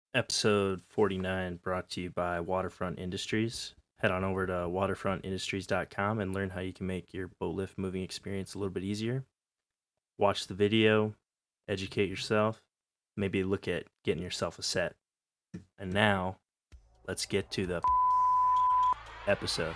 Episode 49 brought to you by Waterfront Industries. Head on over to waterfrontindustries.com and learn how you can make your boat lift moving experience a little bit easier. Watch the video, educate yourself, maybe look at getting yourself a set. And now, let's get to the episode.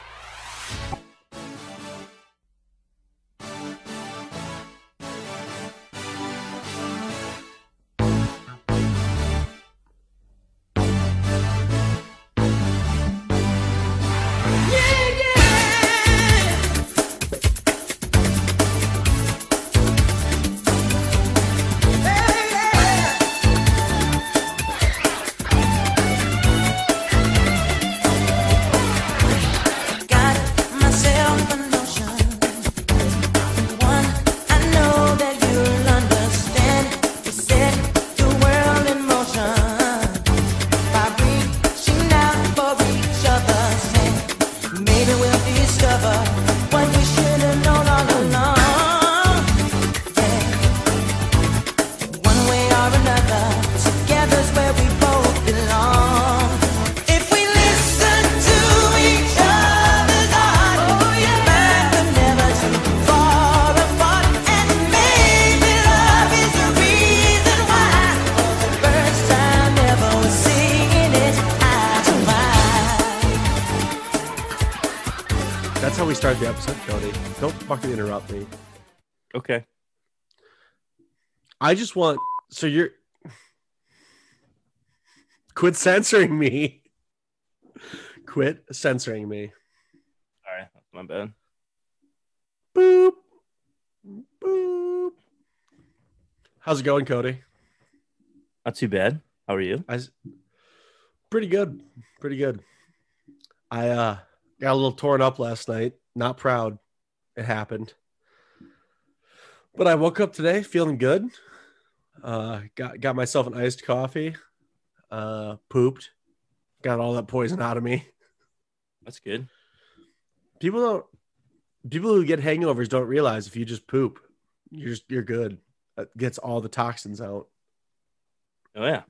That's how we start the episode, Cody. Don't fucking interrupt me. Okay. I just want... So you're... Quit censoring me. Quit censoring me. Sorry, that's my bad. Boop. Boop. How's it going, Cody? Not too bad. How are you? Pretty good. Pretty good. I got a little torn up last night. Not proud. It happened. But I woke up today feeling good. Got myself an iced coffee. Pooped. Got all that poison out of me. That's good. People who get hangovers don't realize if you just poop, you're good. It gets all the toxins out. Oh, yeah.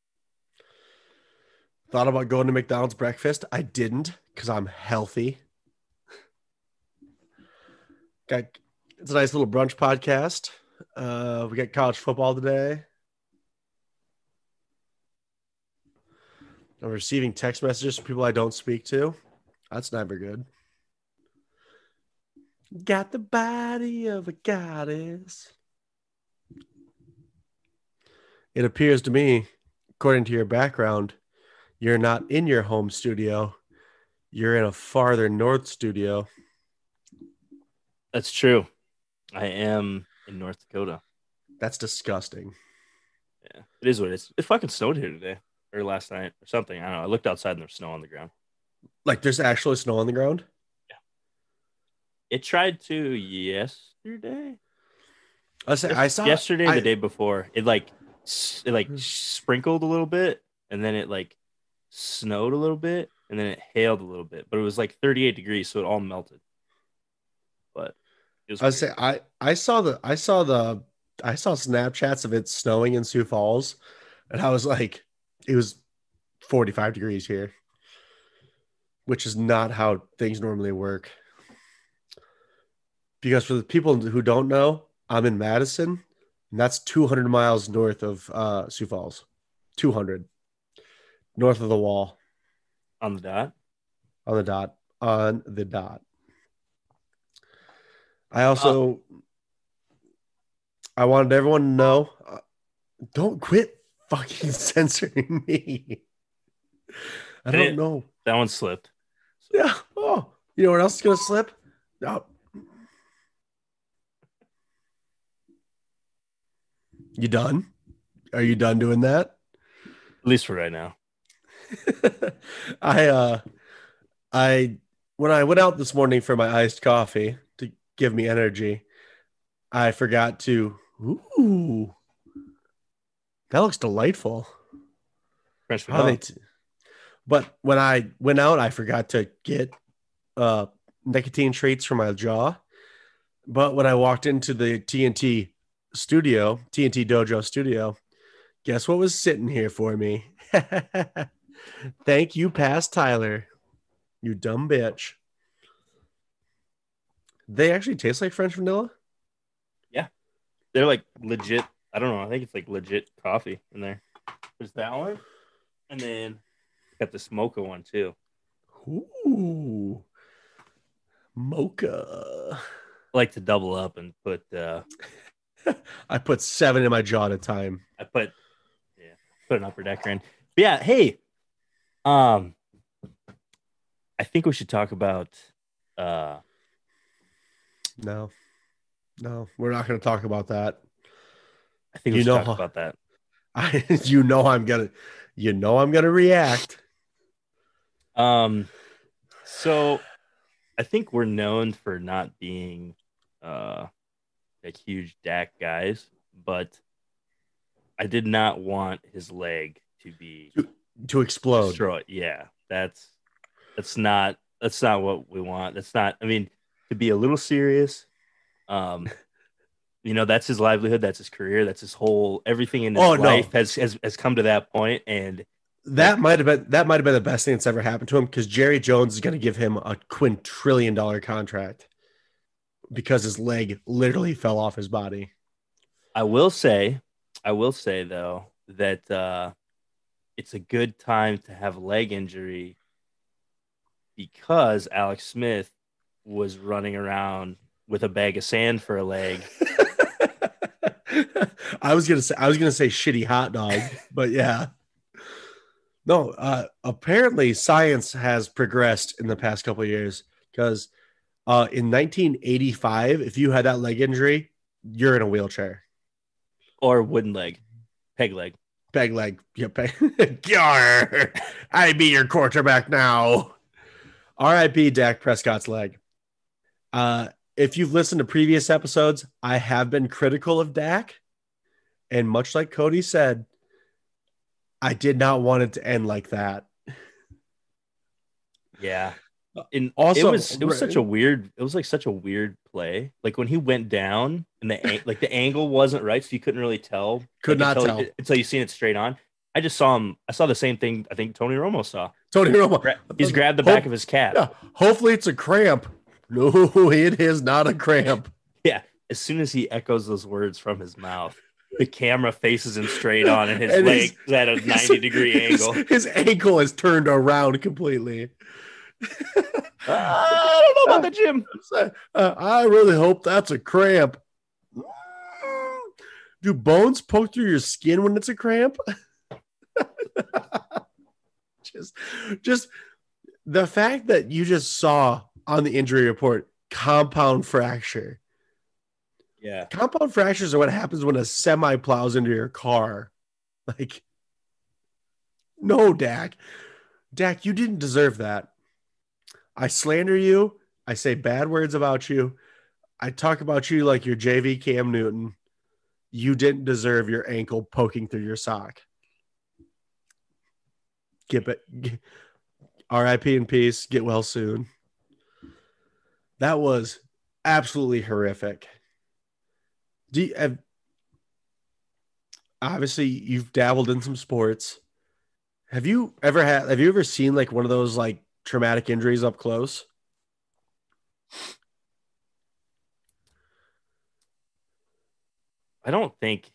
Thought about going to McDonald's breakfast. I didn't because I'm healthy. It's a nice little brunch podcast. We got college football today. I'm receiving text messages from people I don't speak to. That's never good. Got the body of a goddess. It appears to me, according to your background, you're not in your home studio. You're in a farther north studio. That's true. I am in North Dakota. That's disgusting. Yeah, it is what it is. It fucking snowed here today or last night or something. I don't know. I looked outside and there's snow on the ground. Like there's actually snow on the ground? Yeah. It tried to yesterday. I saw yesterday, the day before. It sprinkled a little bit and then it like snowed a little bit and then it hailed a little bit, but it was like 38 degrees, so it all melted. But I saw Snapchats of it snowing in Sioux Falls, and I was like, it was 45 degrees here, which is not how things normally work. Because for the people who don't know, I'm in Madison, and that's 200 miles north of Sioux Falls. 200 north of the wall. On the dot. On the dot. On the dot. I also, I wanted everyone to know, don't quit fucking censoring me. I don't know. That one slipped. So. Yeah. Oh, you know what else is going to slip? No. You done? Are you done doing that? At least for right now. When I went out this morning for my iced coffee to give me energy, I forgot to. Ooh, that looks delightful. French vanilla. But when I went out, I forgot to get nicotine treats for my jaw. But when I walked into the TNT Dojo studio, guess what was sitting here for me? Thank you, past Tyler. You dumb bitch. They actually taste like French vanilla? Yeah, they're like legit. I don't know. I think it's like legit coffee in there. There's that one, and then got this mocha one too. Ooh, mocha. I like to double up and put. I put 7 in my jaw at a time. I put yeah, put an upper decker in. But yeah, hey, um, I think we should talk about. Uh, No, no, we're not going to talk about that. I think we You should know talk how about that. I'm gonna react. Um, so I think we're known for not being like huge Dak guys, but I did not want his leg to be To explode. destroyed. Yeah, that's not what we want. That's not. I mean, to be a little serious, um, that's his livelihood, that's his career, that's his whole everything in his Oh life no, has come to that point, and that like might have been the best thing that's ever happened to him because Jerry Jones is going to give him a quintillion-dollar contract because his leg literally fell off his body. I will say, though that it's a good time to have a leg injury because Alex Smith was running around with a bag of sand for a leg. I was gonna say shitty hot dog, but yeah. No, apparently science has progressed in the past couple of years because in 1985, if you had that leg injury, you're in a wheelchair. Or wooden leg, peg leg. Peg leg. Yeah, peg. Yarr, I be your quarterback now. R.I.P. Dak Prescott's leg. Uh, if you've listened to previous episodes, I have been critical of Dak. And much like Cody said, I did not want it to end like that. Yeah. And it Also, was it was such a weird it was like such a weird play. Like when he went down and the angle wasn't right, so you couldn't really tell could like not tell. until you seen it straight on. I saw the same thing I think Tony Romo saw. Tony Romo. He's grabbed the back of his cap. Yeah, hopefully it's a cramp. No, it is not a cramp. Yeah. As soon as he echoes those words from his mouth, the camera faces him straight on and his leg is at a 90-degree angle. His ankle is turned around completely. I don't know about the gym. I really hope that's a cramp. Do bones poke through your skin when it's a cramp? just the fact that you just saw on the injury report compound fracture. Yeah. Compound fractures are what happens when a semi plows into your car. Like, no, Dak. Dak, you didn't deserve that. I slander you. I say bad words about you. I talk about you like you're JV Cam Newton. You didn't deserve your ankle poking through your sock. RIP in peace. Get well soon. That was absolutely horrific. Obviously, you've dabbled in some sports. Have you ever seen like one of those like traumatic injuries up close? I don't think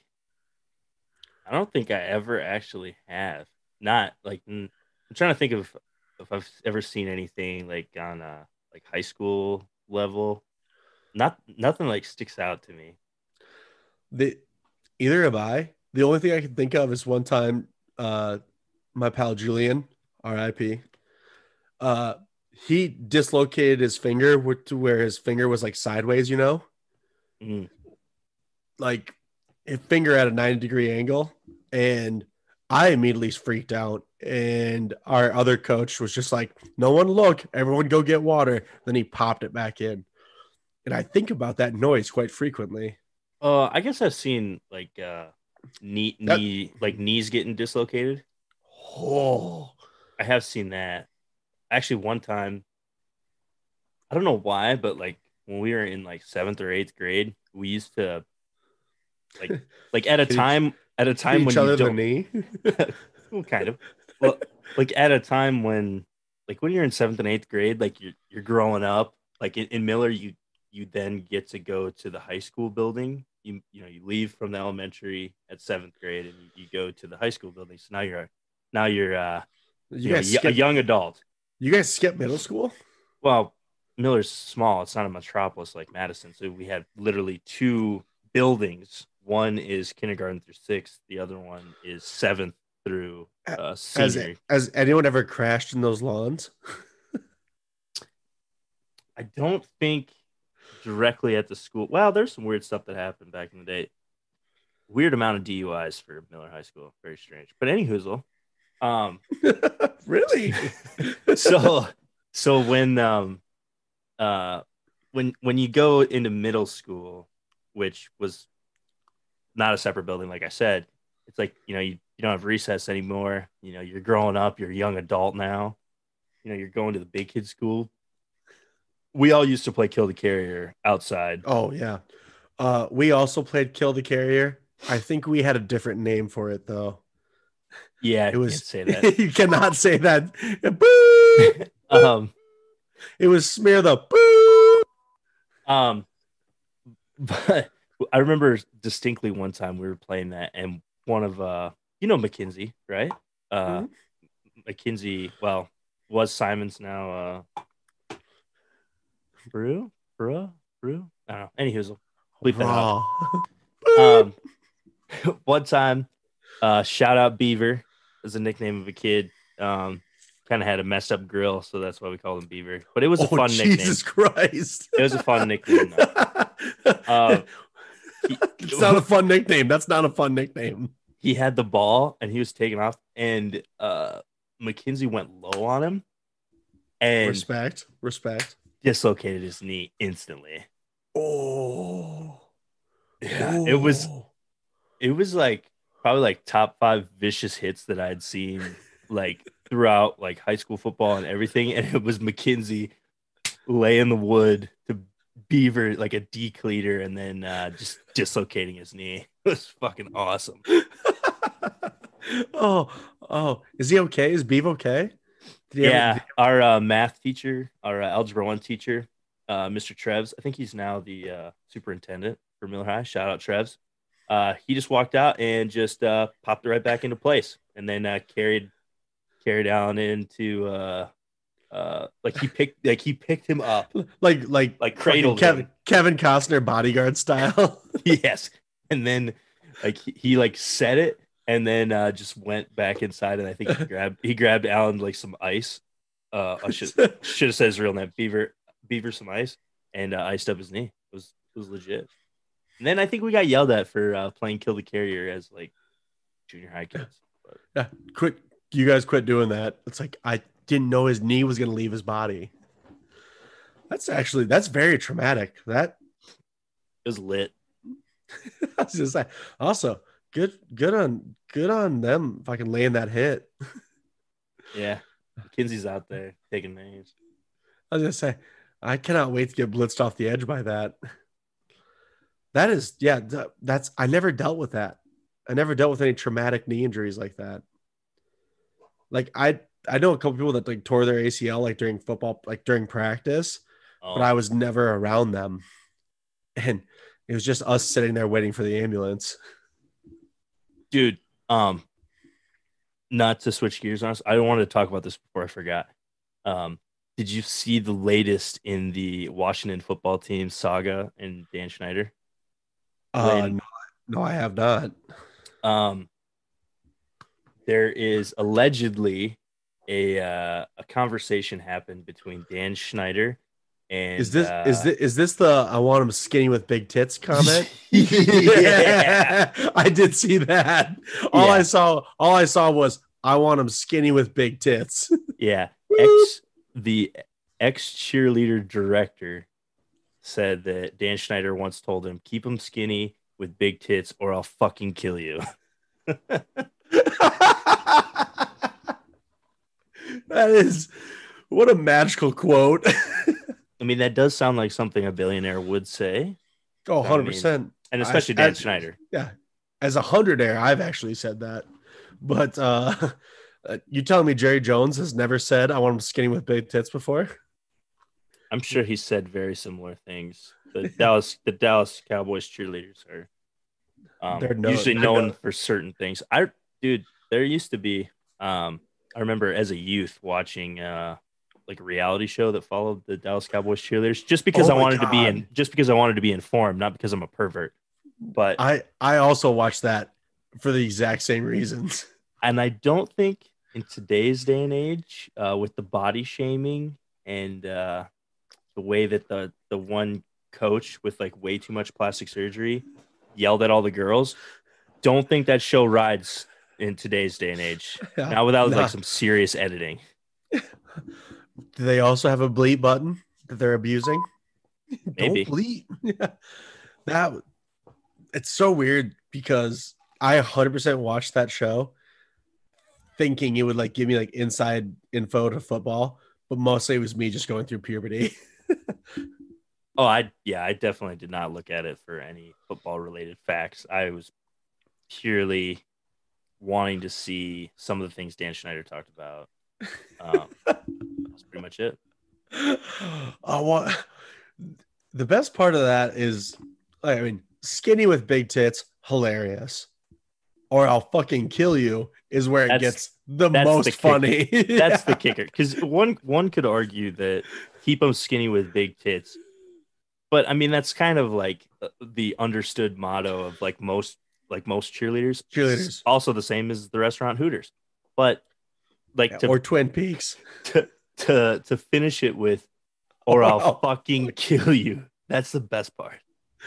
I ever actually have. Not like I'm trying to think of if I've ever seen anything like on a like high school level. Nothing like sticks out to me. The Either have I. The only thing I can think of is one time my pal Julian, RIP, uh he dislocated his finger to where his finger was like sideways, Mm. like his finger at a 90-degree angle. And I immediately freaked out. And our other coach was just like, no one look, everyone go get water. Then he popped it back in. And I think about that noise quite frequently. I guess I've seen like That knees getting dislocated. oh I have seen that. Actually, one time, I don't know why, but like when we were in like seventh or eighth grade, we used to like at a hit each, time hit when each you other in the don't knee. well, kind of Well, like at a time when, like when you're in seventh and eighth grade, like you're growing up. Like in Miller, you then get to go to the high school building. You leave from the elementary at seventh grade, and you go to the high school building. So now you're You guys a skip. young adult. You guys skip middle school. Well, Miller's small. It's not a metropolis like Madison. So we have literally two buildings. One is kindergarten through sixth. The other one is seventh through Has senior. has anyone ever crashed in those lawns? I don't think directly at the school. Well, there's some weird stuff that happened back in the day. Weird amount of DUIs for Miller High School. Very strange. But any hoozle. Um, Really? so so uh when you go into middle school, which was not a separate building, like I said, it's like you don't have recess anymore. You're growing up. You're a young adult now. You're going to the big kid school. We all used to play kill the carrier outside. Oh yeah. We also played Kill the Carrier. I think we had a different name for it though. Yeah, It can't was say that. you cannot say that. Boo! um, It was smear the boo. um, but I remember distinctly one time we were playing that, and one of McKinsey, right? Uh, Mhm. McKinsey, well, was Simon's now Brew, Brew. I don't know. Anywho, bleep that out. Raw. Um, one time, shout out Beaver as a nickname of a kid. Kind of had a messed up grill, so that's why we called him Beaver. But it was a Oh fun nickname. Jesus Christ. It was a fun nickname though. Uh, he It's not a fun nickname. That's not a fun nickname. he had the ball and he was taking off, and McKinsey went low on him and Respect. Respect. dislocated his knee instantly. Oh. Yeah, Oh. it was like probably like top five vicious hits that I'd seen like throughout like high school football and everything. And it was McKinsey laying the wood to Beaver like a decleater and then just dislocating his knee. It was fucking awesome. Oh, oh, is he okay? Is Beav okay? Did he ever? Yeah, our math teacher, our algebra one teacher, Mr. Trevs. I think he's now the superintendent for Miller High. Shout out Trevs. He just walked out and just popped it right back into place, and then carried Allen into he picked him up, like fucking cradled him. Kevin Costner bodyguard style. Yes, and then like he like set it, and then just went back inside, and I think he grabbed Allen like some ice. I should have said his real name, Beaver some ice, and iced up his knee. It was legit. And then I think we got yelled at for playing kill the carrier as like junior high kids. But Yeah, quit. You guys quit doing that. It's like I didn't know his knee was gonna leave his body. That's very traumatic. That it was lit. I was just like, also good on them fucking laying that hit. Yeah, Kinsey's out there taking names. I was gonna say, I cannot wait to get blitzed off the edge by that. That is, yeah, that's I never dealt with that. I never dealt with any traumatic knee injuries like that. Like I know a couple people that like tore their ACL like during football, like during practice, but Oh, I was never around them. And it was just us sitting there waiting for the ambulance. dude. Not to switch gears on us. I don't want to talk about this before I forgot. Um, did you see the latest in the Washington football team saga and Dan Schneider? When No, no, I have not. um there is allegedly a conversation happened between Dan Schneider Is and this is this is this the I want him skinny with big tits comment? yeah, Yeah, I did see that. yeah, All I saw was I want him skinny with big tits. yeah. Woo! The ex cheerleader director said that Dan Schneider once told him, "Keep him skinny with big tits, or I'll fucking kill you." That is what a magical quote. I mean, that does sound like something a billionaire would say. Oh, I mean, 100%. and especially Dan Schneider. Yeah. As a hundredaire, I've actually said that. But You telling me Jerry Jones has never said I want him skinny with big tits before? I'm sure he said very similar things. The Dallas Cowboys cheerleaders are usually They're known no. for certain things. Dude, there used to be I remember as a youth watching like a reality show that followed the Dallas Cowboys cheerleaders Oh my god. just because I wanted to be informed, not because I'm a pervert. But I also watched that for the exact same reasons. and I don't think in today's day and age, with the body shaming and the way that the one coach with like way too much plastic surgery yelled at all the girls, don't think that show rides in today's day and age. Yeah. Not without like Nah. some serious editing. Do they also have a bleep button that they're abusing? Don't Maybe. bleep. That it's so weird because I 100% watched that show thinking it would like give me like inside info to football, but mostly it was me just going through puberty. Oh, I definitely did not look at it for any football related facts. I was purely wanting to see some of the things Dan Schneider talked about. That's pretty much it. I want the best part of that is, I mean, skinny with big tits, hilarious. Or I'll fucking kill you is where it That's gets the that's the most kicker. funny. That's the Yeah. kicker. Because one could argue that keep them skinny with big tits, but I mean that's kind of like the understood motto of like most cheerleaders. It's Cheerleaders. also the same as the restaurant Hooters, but like Yeah, or Twin Peaks. to finish it with, or Or I'll I'll fucking kill you. That's the best part.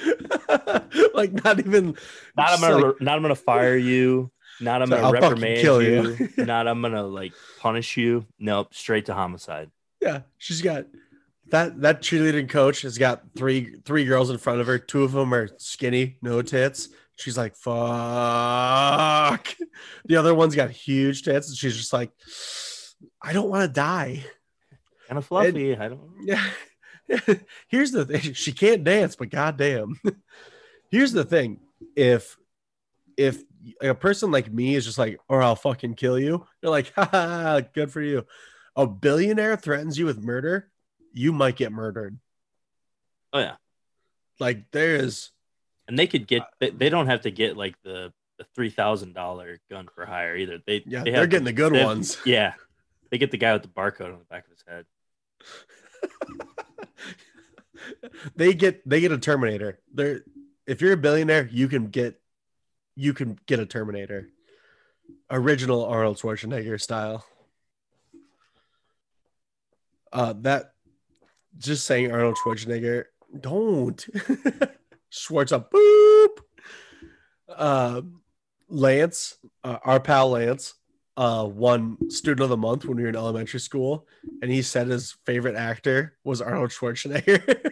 like not even Not just like I'm gonna fire you. Not I'm so gonna I'll fucking reprimand kill you. you. Not I'm gonna like punish you. Nope, straight to homicide. Yeah, she's got that cheerleading coach has got three girls in front of her. Two of them are skinny, no tits. She's like, fuck. The other one's got huge tits, and she's just like, I don't want to die. Kind of And fluffy. I don't know. yeah, here's the thing: she can't dance, but goddamn, here's the thing: if a person like me is just like, or I'll fucking kill you, they're like, ha, good for you. A billionaire threatens you with murder, you might get murdered. Oh yeah, Like there is, and they could get. They don't have to get like the $3,000 gun for hire either. yeah, They they're have getting the good they have, ones. yeah, they get the guy with the barcode on the back of his head. They get a Terminator. They're if you're a billionaire, you can get a Terminator, original Arnold Schwarzenegger style. That just saying Arnold Schwarzenegger. Don't Schwartz up. Boop. Uh, Lance, our pal Lance, won Student of the Month when we were in elementary school, and he said his favorite actor was Arnold Schwarzenegger.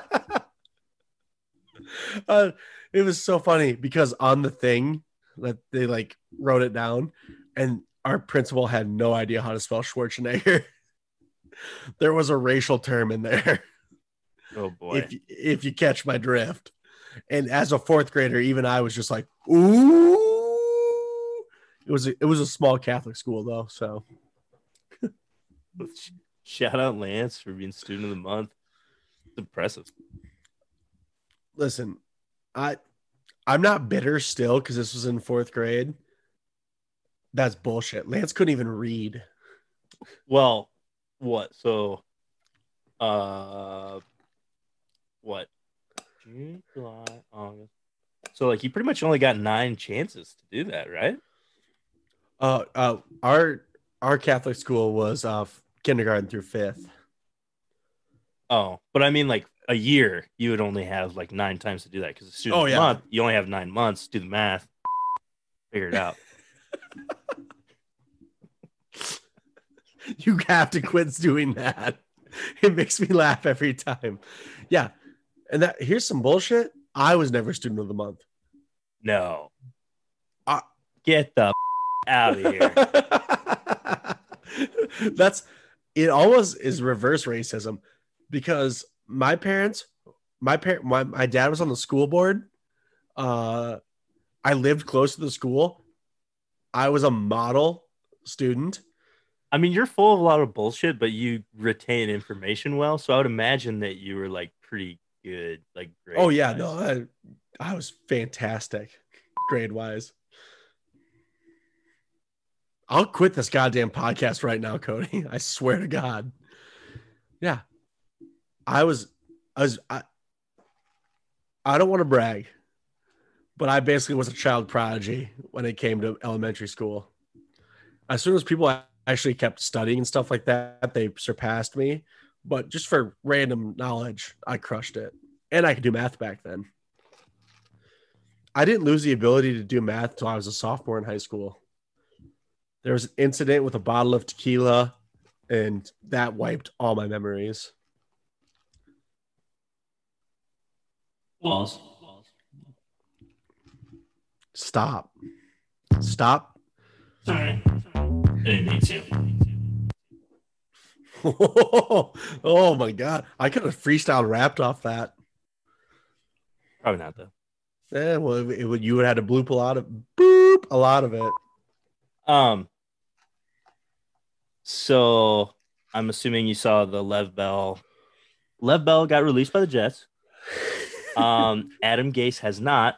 uh, it was so funny because on the thing that they like wrote it down, and our principal had no idea how to spell Schwarzenegger. There was a racial term in there. Oh boy. If you catch my drift. And as a fourth grader, even I was just like, ooh. It was a small Catholic school though, so Shout out Lance for being student of the month. It's impressive. listen, I'm not bitter still because this was in fourth grade. That's bullshit. Lance couldn't even read. Well, what? So, uh, what? June, July, August. So, like, you pretty much only got 9 chances to do that, right? Our Catholic school was kindergarten through fifth. Oh, but I mean, like, a year, you would only have like 9 times to do that because the student Oh of the yeah, month, you only have 9 months. Do the math, figure it out. you have to quit doing that. It makes me laugh every time. Yeah, and that here's some bullshit. I was never student of the month. No, Uh, get the out of here. That's it. Always is reverse racism because my dad was on the school board. I lived close to the school. I was a model student. I mean, you're full of a lot of bullshit, but you retain information well. So I would imagine that you were like pretty good, like Oh grade yeah, wise. no, I was fantastic grade wise. I'll quit this goddamn podcast right now, Cody. I swear to God. Yeah, I was, I was, I don't want to brag, but I basically was a child prodigy when it came to elementary school. As soon as people actually kept studying and stuff like that, they surpassed me. But just for random knowledge, I crushed it. And I could do math back then. I didn't lose the ability to do math until I was a sophomore in high school. There was an incident with a bottle of tequila, and that wiped all my memories. Balls. Stop. Stop. Sorry. I didn't mean to. Oh my God. I could have freestyle rapped off that. Probably not though. Well, you would have had to boop a lot of it. Um, so I'm assuming you saw the Lev Bell. Lev Bell got released by the Jets. Adam Gase has not.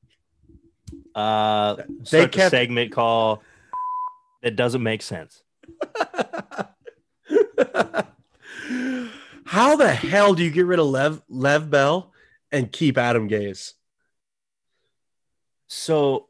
They Start the kept. segment call that doesn't make sense. How the hell do you get rid of Lev Bell and keep Adam Gase? So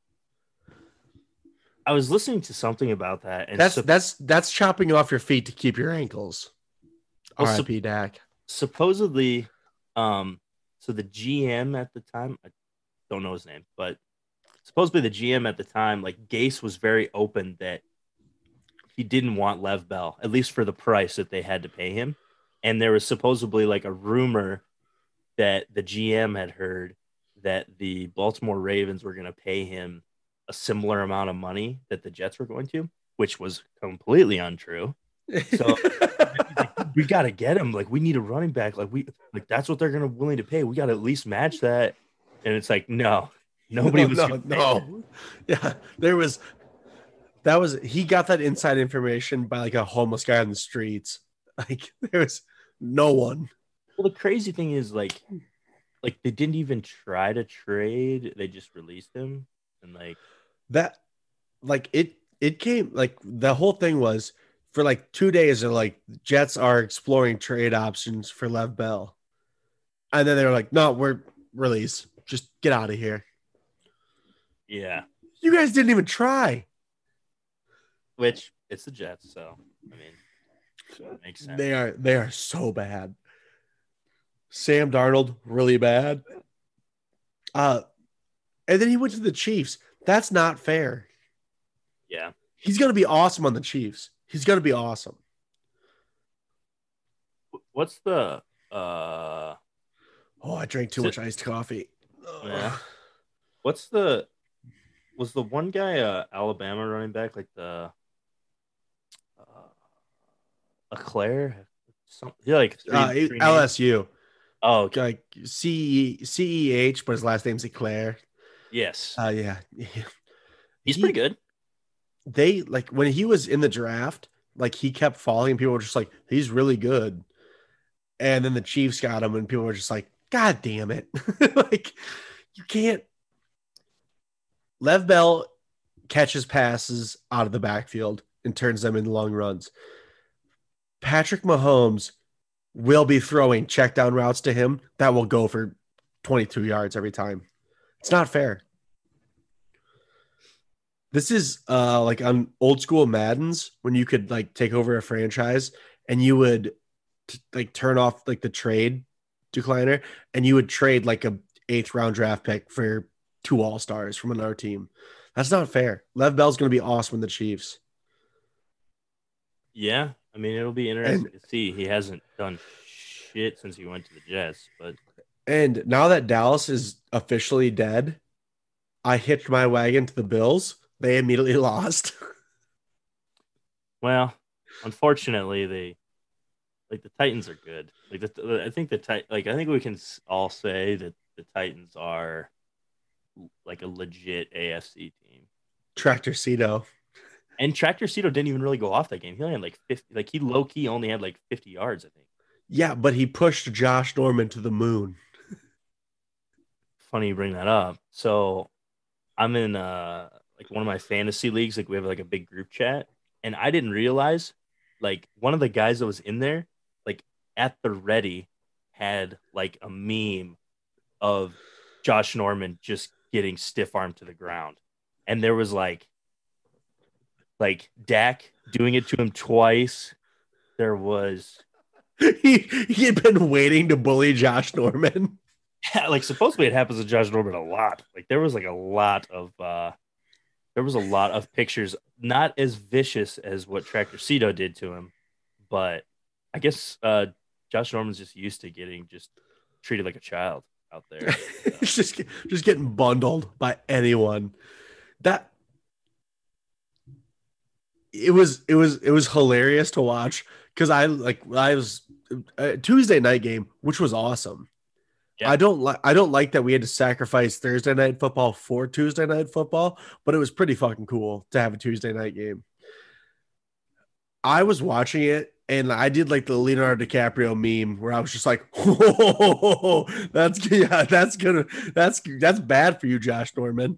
I was listening to something about that, and That's chopping off your feet to keep your ankles. well, R.I.P. Dak. supposedly, so the GM at the time, I don't know his name, but supposedly the GM at the time, like Gase was very open that he didn't want Lev Bell, at least for the price that they had to pay him. And there was supposedly like a rumor that the GM had heard that the Baltimore Ravens were going to pay him a similar amount of money that the Jets were going to, which was completely untrue. So he's like, we got to get him. Like, we need a running back. Like that's what they're going to willing to pay. We got to at least match that. And it's like, no, nobody No, was going no, to pay that. no. Yeah, there was that was he got that inside information by like a homeless guy on the streets. Like there was no one. Well, the crazy thing is like they didn't even try to trade. They just released him. And like, That like it came like the whole thing was for like 2 days they're like Jets are exploring trade options for Lev Bell. And then they were like, no, we're release. Just get out of here. yeah, You guys didn't even try. which it's the Jets. So, I mean, it makes sense. They are so bad. Sam Darnold, really bad. Uh, and then he went to the Chiefs. That's not fair. Yeah. He's gonna be awesome on the Chiefs. He's gonna be awesome. What's the, uh, Oh, I drank too is much it, iced coffee. yeah. Ugh. What's was the one guy, Alabama running back, like uh, Leclerc? Yeah, like three names. LSU, Oh, okay. like CEH, but his last name's Eclair. Yes. Yeah, He's pretty he good. they like when he was in the draft, like he kept falling, and people were just like, he's really good. And then the Chiefs got him, and people were just like, God damn it. Like, you can't. Lev Bell catches passes out of the backfield and turns them into long runs. Patrick Mahomes will be throwing check down routes to him that will go for 22 yards every time. It's not fair. This is like on old school Maddens when you could like take over a franchise and you would like turn off like the trade decliner and you would trade like a eighth round draft pick for two all stars from another team. That's not fair. Lev Bell's going to be awesome in the Chiefs. Yeah. I mean, it'll be And interesting to see. He hasn't done shit since he went to the Jets, but and now that Dallas is officially dead, I hitched my wagon to the Bills. They immediately lost. well, unfortunately, the Titans are good. I think I think we can all say that the Titans are like a legit AFC team. Tractor Cito. And Tractor Cito didn't even really go off that game. He only had like 50, like he low key only had like 50 yards, I think. Yeah, but he pushed Josh Norman to the moon. Funny you bring that up. So I'm in like one of my fantasy leagues, like we have like a big group chat, and I didn't realize like one of the guys that was in there, like at the ready, had like a meme of Josh Norman just getting stiff armed to the ground. And there was like Dak doing it to him twice. There was He had been waiting to bully Josh Norman. like supposedly it happens to Josh Norman a lot. Like there was like a lot of pictures, not as vicious as what Tractor Cito did to him, but I guess Josh Norman's just used to getting just treated like a child out there. So. It's just getting bundled by anyone. That it was hilarious to watch because I was a Tuesday night game, which was awesome. Yeah. I don't like that we had to sacrifice Thursday night football for Tuesday night football, but it was pretty fucking cool to have a Tuesday night game. I was watching it and I did like the Leonardo DiCaprio meme where I was just like, "Whoa, that's bad for you, Josh Norman."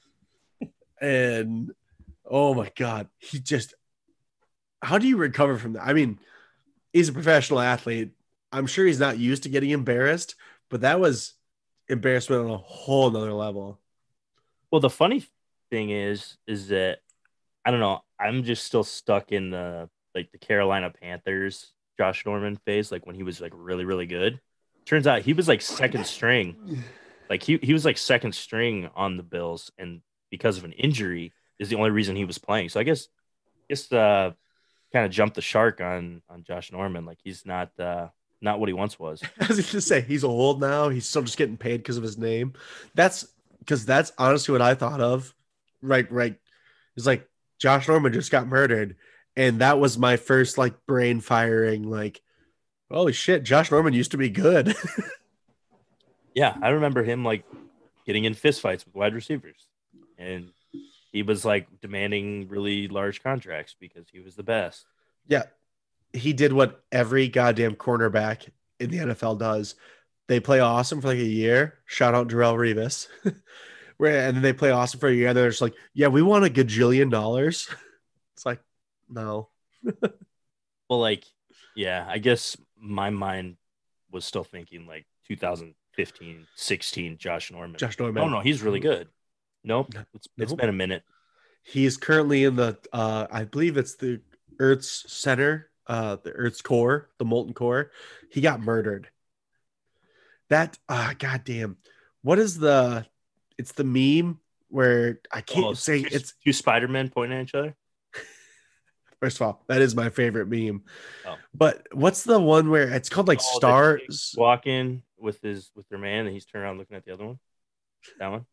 And oh my god, he just how do you recover from that? I mean, he's a professional athlete. I'm sure he's not used to getting embarrassed, but that was embarrassment on a whole nother level. Well, the funny thing is that I don't know. I'm just still stuck in the Carolina Panthers Josh Norman phase, like when he was like really really good. Turns out he was like second string. Like he was like second string on the Bills, and because of an injury is the only reason he was playing. So I guess kind of jumped the shark on Josh Norman. Like he's not what he once was. I was going to say he's old now. He's still just getting paid because of his name. That's because that's honestly what I thought of. Right. It's like Josh Norman just got murdered, and that was my first like brain firing. Like, holy shit, Josh Norman used to be good. Yeah, I remember him like getting in fistfights with wide receivers, and he was like demanding really large contracts because he was the best. Yeah, he did what every goddamn cornerback in the NFL does. They play awesome for like a year. Shout out Darrell Revis. Where and then they play awesome for a year, and they're just like, yeah, we want $1 gajillion. It's like, no. Well, like, yeah, I guess my mind was still thinking like 2015, 16, Josh Norman. Josh Oh Norman. no, he's really good. Nope, it's Nope. been a minute. He's currently in the I believe it's the Earth's center, the Earth's core, the molten core. He got murdered. That goddamn. What is the it's the meme where I Oh, can't say it's two Spider-Men pointing at each other. first of all, that is my favorite meme. Oh, But what's the one where it's called like oh, the chick stars? walking with their man, and he's turning around looking at the other one. That one.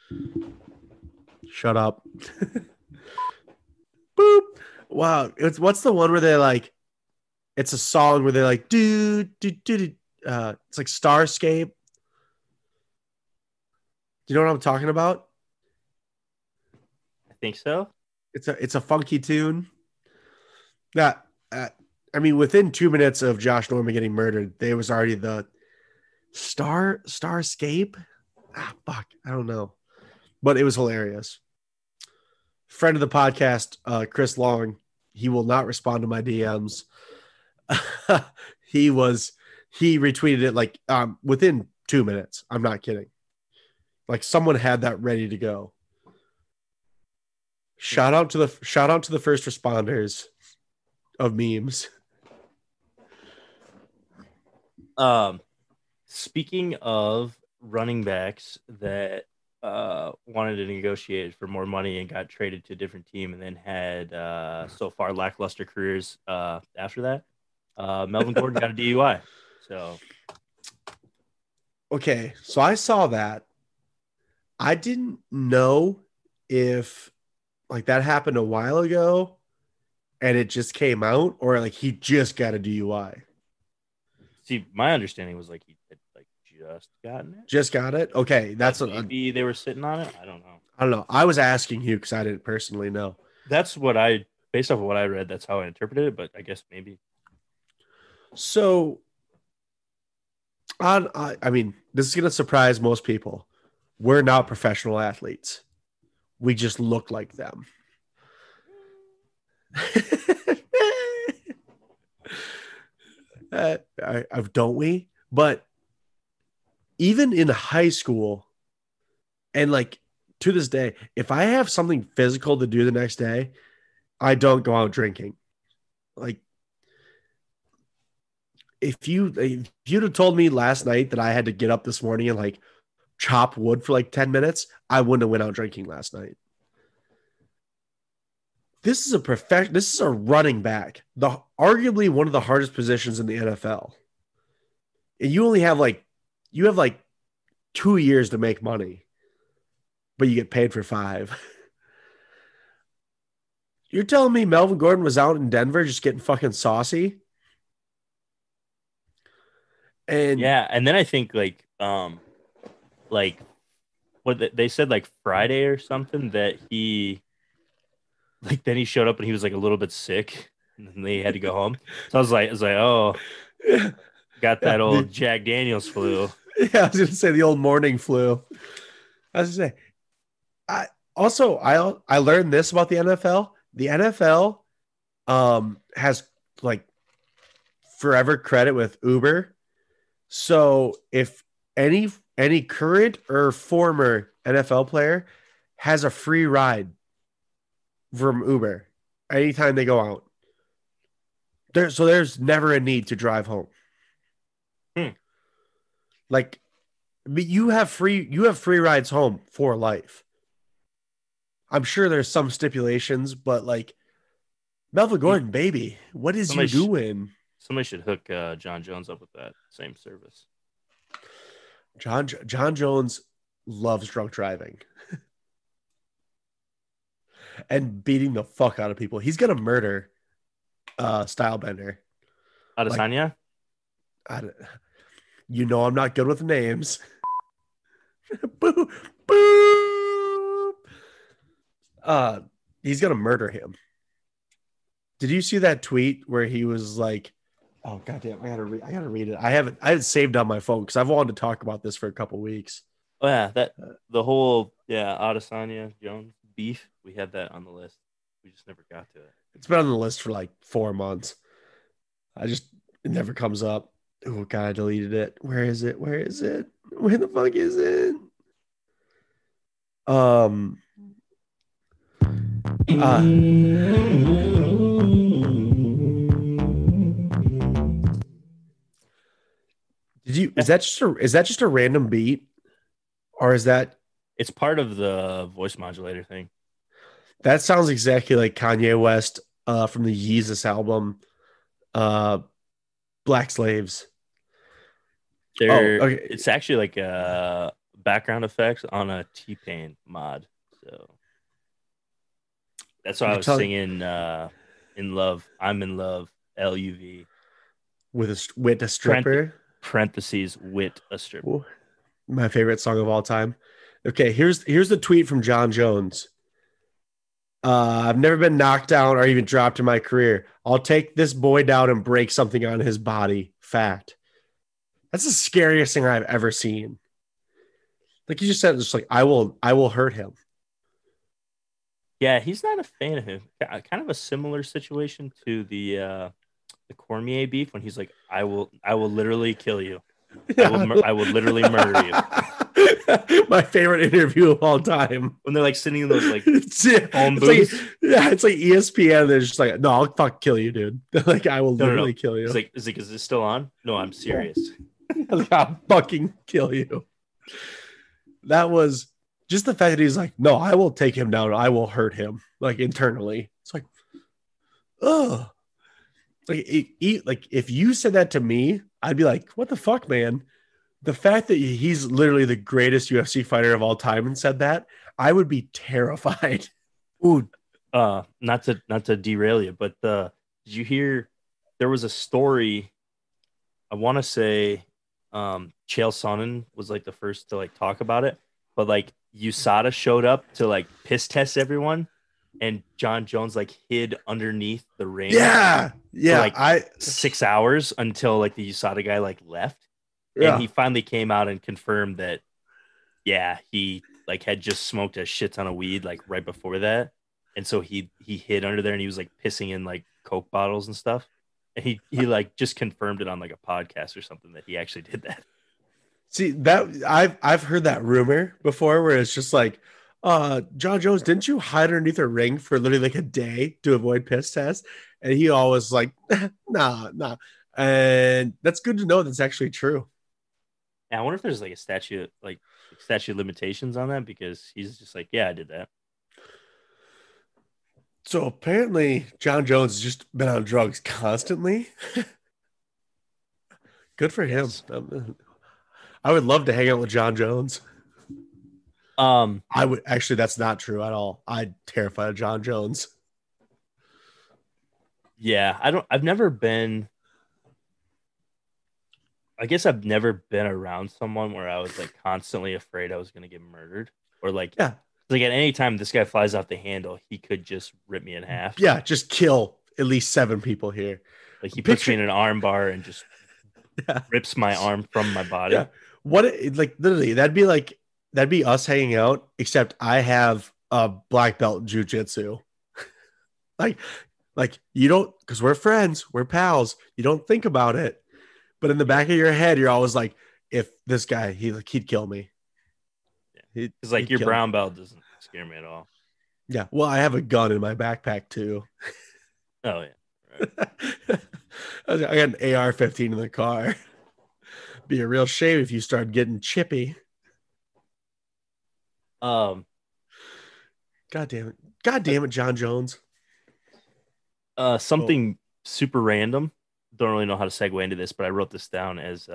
Shut up. Boop. Wow. It's what's the one where they like it's a song where they like do it's like Starscape. Do you know what I'm talking about? I think so. It's a funky tune. That I mean, within 2 minutes of Josh Norman getting murdered, there was already the Starscape. Fuck, I don't know, but it was hilarious. Friend of the podcast, Chris Long, he will not respond to my DMs. he was he retweeted it like within 2 minutes. I'm not kidding. Like someone had that ready to go. Shout out to the first responders of memes. Um, Speaking of running backs that wanted to negotiate for more money and got traded to a different team and then had so far lackluster careers after that, Melvin Gordon got a DUI. So Okay, so I saw that. I didn't know if like that happened a while ago and it just came out or like he just got a DUI. see, my understanding was like he had like just gotten it, Just got it. Okay, but that's what maybe they were sitting on it. I don't know. I don't know. I was asking you because I didn't personally know. That's what I, based off of what I read, that's how I interpreted it. But I guess maybe. So I mean, this is gonna surprise most people. We're not professional athletes. We just look like them. Don't we? But even in high school, and like to this day, if I have something physical to do the next day, I don't go out drinking. Like if you'd have told me last night that I had to get up this morning and like chop wood for like 10 minutes, I wouldn't have went out drinking last night. This is a running back, the arguably one of the hardest positions in the NFL. And you have like 2 years to make money, but you get paid for 5. You're telling me Melvin Gordon was out in Denver just getting fucking saucy? And Yeah, and then I think like what they said like Friday or something that he like then he showed up and he was like a little bit sick and then they had to go home. So I was like, oh, yeah, got yeah, that old Jack Daniels flu. yeah, I was gonna say the old morning flu. I was gonna say I I learned this about the NFL. The NFL has like forever credit with Uber. So if any current or former NFL player has a free ride from Uber anytime they go out, there's never a need to drive home. Hmm. Like you have free rides home for life. I'm sure there's some stipulations, but like Melvin Some- Gordon, baby, what is Somebody you sh- doing? somebody should hook John Jones up with that same service. John Jones loves drunk driving and beating the fuck out of people. He's gonna murder Stylebender. Like Adesanya? I, you know, I'm not good with names. Boo, boo. Uh, he's gonna murder him. Did you see that tweet where he was like, "Oh goddamn, I gotta read it. I had it saved on my phone because I've wanted to talk about this for a couple weeks. Oh yeah, that the whole Adesanya Jones beef. We had that on the list. We just never got to it. It's been on the list for like 4 months. It never comes up. Oh god, I deleted it. Where is it? Where is it? Where the fuck is it? Um. Uh, did you? Yeah, Is that just a random beat, or is that it's part of the voice modulator thing. that sounds exactly like Kanye West from the Yeezus album, uh, Black Slaves. Oh, There, okay. it's actually like a background effects on a T-Pain mod. So that's why I You're was telling singing "In Love." I'm in love. LUV. with a Parenth- stripper. Parentheses with a stripper. Ooh, my favorite song of all time. Okay, here's the tweet from John Jones. I've never been knocked down or even dropped in my career. I'll take this boy down and break something on his body. Fact. That's the scariest thing I've ever seen. Like you just said, just like I will hurt him. Yeah, he's not a fan of him. Kind of a similar situation to the Cormier beef when he's like, I will literally kill you. Yeah. I will literally murder you." My favorite interview of all time. When they're like sitting in those like phone It's like booths. yeah, it's like ESPN. They're just like, no, I'll fuck kill you, dude. Like I will No, no, no. literally kill you. Is this still on? No, I'm serious. Like, I'll fucking kill you. That was just the fact that he's like, no, I will take him down. I will hurt him, like internally. It's like, oh, like if you said that to me, I'd be like, what the fuck, man? The fact that he's literally the greatest UFC fighter of all time and said that, I would be terrified. Ooh, not to derail you, but did you hear there was a story? I want to say Chael Sonnen was like the first to like talk about it, but like USADA showed up to like piss test everyone and John Jones like hid underneath the ring Yeah, for yeah, like 6 hours until like the USADA guy like left, and yeah. he finally came out and confirmed that yeah, he like had just smoked a shit ton of weed like right before that, and so he hid under there and he was like pissing in like Coke bottles and stuff, and he like just confirmed it on like a podcast or something that he actually did that. See that I've heard that rumor before where it's just like, John Jones, didn't you hide underneath a ring for literally like a day to avoid piss tests? And he always like, nah, nah. And that's good to know that's actually true. And I wonder if there's like a statute of limitations on that because he's just like, yeah, I did that. So apparently John Jones has just been on drugs constantly. Good for him. Yes. I would love to hang out with John Jones. Um. I would actually, that's not true at all. I'm terrified of John Jones. Yeah. I don't. I've never been. I guess I've never been around someone where I was like constantly afraid I was gonna get murdered or Yeah. like at any time this guy flies off the handle, he could just rip me in half. Yeah. Just kill at least 7 people here. Like he puts me Picture. in an arm bar and just Yeah. rips my arm from my Yeah. body. Like literally, that'd be us hanging out, except I have a black belt in jujitsu. Like, you don't, because we're friends, we're pals. You don't think about it. But in the Yeah. back of your head, you're always like, if this guy, he'd kill me. Yeah. Because like He'd your kill me. brown belt doesn't scare me at all. Yeah. Well, I have a gun in my backpack too. Oh yeah. Right. I got an AR-15 in the car. Be a real shame if you start getting chippy. Um God damn it. God damn it, John Jones. Oh, something super random. Don't really know how to segue into this, but I wrote this down as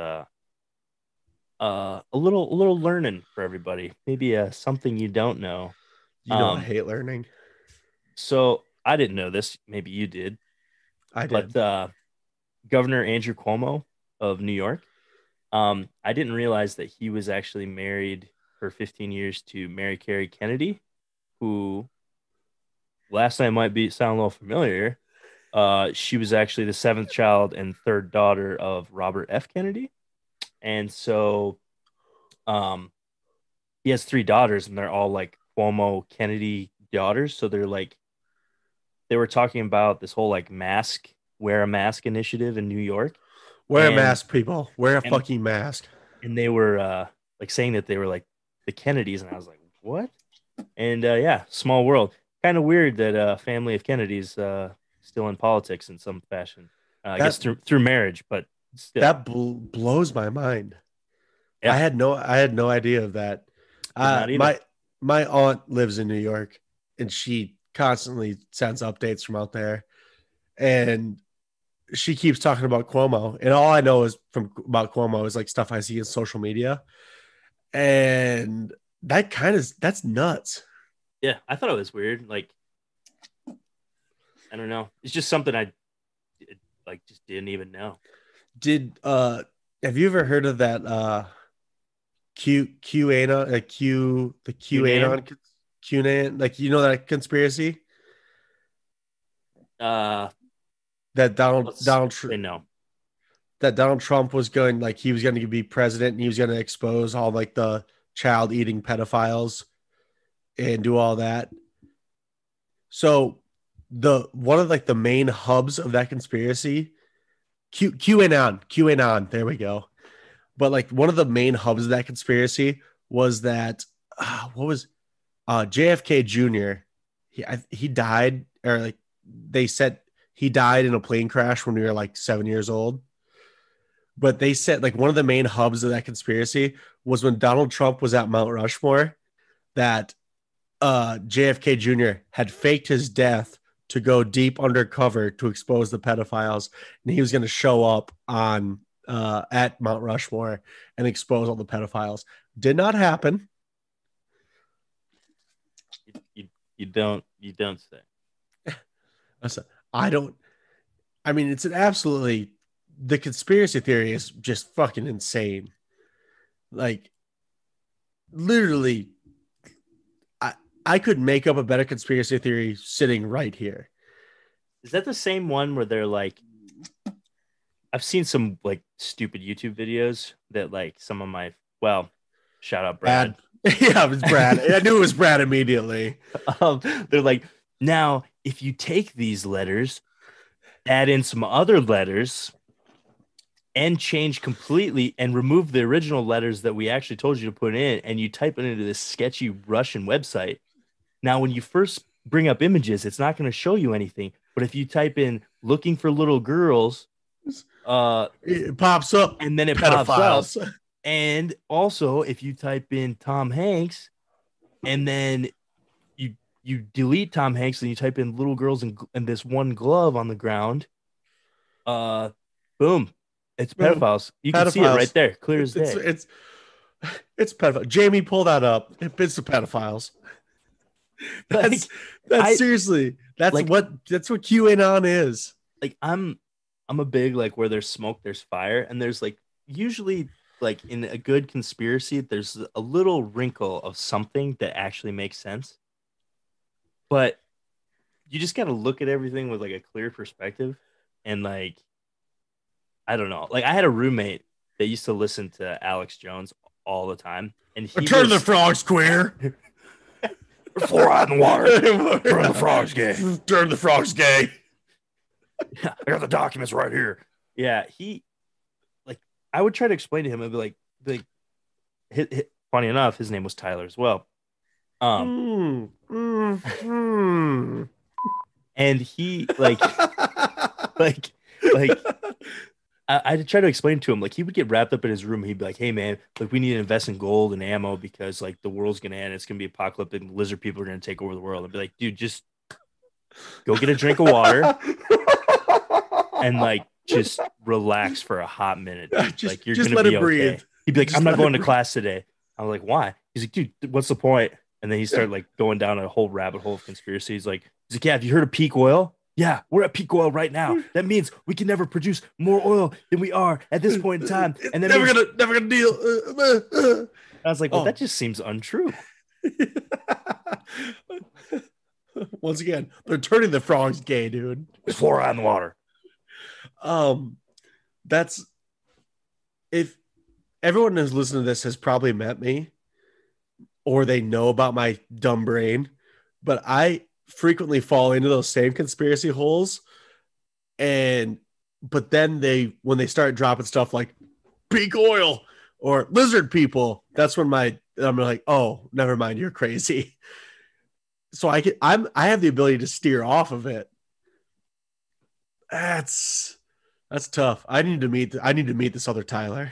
a little learning for everybody. Maybe something you don't know. you know I Um hate learning. so I didn't know this, maybe you did, I but did. Governor Andrew Cuomo of New York, I didn't realize that he was actually married for 15 years to Mary Carey Kennedy, who last name might be sound a little familiar. She was actually the seventh child and third daughter of Robert F. Kennedy. And so um, he has three daughters, and they're all like Cuomo Kennedy daughters. So they're like, they were talking about this whole like wear a mask initiative in New York. Wear a And, mask, people. Wear a and, fucking mask. and they were like saying that they were like the Kennedys. And I was like, what? And yeah, small world. Kind of weird that a family of Kennedys still in politics in some fashion. I guess That through marriage, but still, blows my mind. yeah, I had no idea of that. did not either. My aunt lives in New York, and she constantly sends updates from out there, and she keeps talking about Cuomo, and all I know is from about Cuomo is like stuff I see in social media, and that's nuts. Yeah, I thought it was weird. Like, I don't know. It's just something I like just didn't even know. Did have you ever heard of that QAnon, the QNAN. QAnon, like, that conspiracy Uh, that let's say no. Donald Trump was going, like, he was going to be president and he was going to expose all like the child eating pedophiles and do all that. So the one of like the main hubs of that conspiracy, QAnon, there we go. But like one of the main hubs of that conspiracy was that what was JFK Jr. He died, or like they said he died in a plane crash when we were like 7 years old. But they said like one of the main hubs of that conspiracy was when Donald Trump was at Mount Rushmore, that JFK Jr. had faked his death to go deep undercover to expose the pedophiles, and he was going to show up on at Mount Rushmore and expose all the pedophiles. Did not happen. You don't say. Listen, I don't. I mean, it's an absolutely, the conspiracy theory is just fucking insane. Like, literally, I could make up a better conspiracy theory sitting right here. Is that the same one where they're like, I've seen some like stupid YouTube videos that like some of my, well, shout out Brad. Brad. Yeah, it was Brad. I knew it was Brad immediately. um, they're like, now if you take these letters, add in some other letters, and change completely and remove the original letters that we actually told you to put in, and you type it into this sketchy Russian website. Now, when you first bring up images, it's not going to show you anything. But if you type in looking for little girls, It pops up and then it pops up. pedophiles. And also, if you type in Tom Hanks, and then you delete Tom Hanks and you type in little girls and this one glove on the ground, uh, boom, it's Boom. pedophiles. You can see it right Pedophiles. there, clear as It's it's day. it's it's pedophile. Jamie, pull that up. It's the pedophiles. Like That's that's I seriously like that's what QAnon is. like I'm a big like where there's smoke, there's fire, and there's like usually like in a good conspiracy, there's a little wrinkle of something that actually makes sense. But you just got to look at everything with like a clear perspective, and like I don't know. Like I had a roommate that used to listen to Alex Jones all the time, and he Return of the was frogs queer. fluoride in the water. Turn the frogs gay. Turn the frogs gay. I got the documents right here. Yeah, he like I would try to explain to him and be like funny enough, his name was Tyler as well. Um, Mm, mm, mm. and he like like I try to explain to him like he would get wrapped up in his room. He'd be like, "Hey man, like we need to invest in gold and ammo because like the world's gonna end. It's gonna be apocalyptic. And lizard people are gonna take over the world." I'd be like, "Dude, just go get a drink of water and like just relax for a hot minute, dude. just Like you're just gonna let be it breathe. okay." He'd be like, Just "I'm not let it going to breathe. class today." I'm like, "Why?" He's like, "Dude, what's the point?" And then he started like going down a whole rabbit hole of conspiracies. He's like, "Yeah, have you heard of peak oil? Yeah, we're at peak oil right now. That means we can never produce more oil than we are at this point in time. It's And that means never gonna deal. I was like, well, that Oh, just seems untrue. once again, they're turning the frogs gay, dude. It's fluoride in the water. Um, that's if everyone who's listening to this has probably met me or they know about my dumb brain, but I frequently fall into those same conspiracy holes. And but then when they start dropping stuff like peak oil or lizard people, that's when I'm like, oh, never mind, you're crazy. So I have the ability to steer off of it. That's that's tough. I need to meet this other Tyler.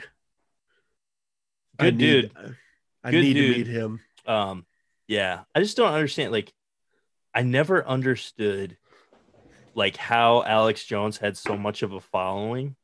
I Good need dude. I Good need to meet dude. him. Um, yeah. I just don't understand. Like, I never understood like how Alex Jones had so much of a following.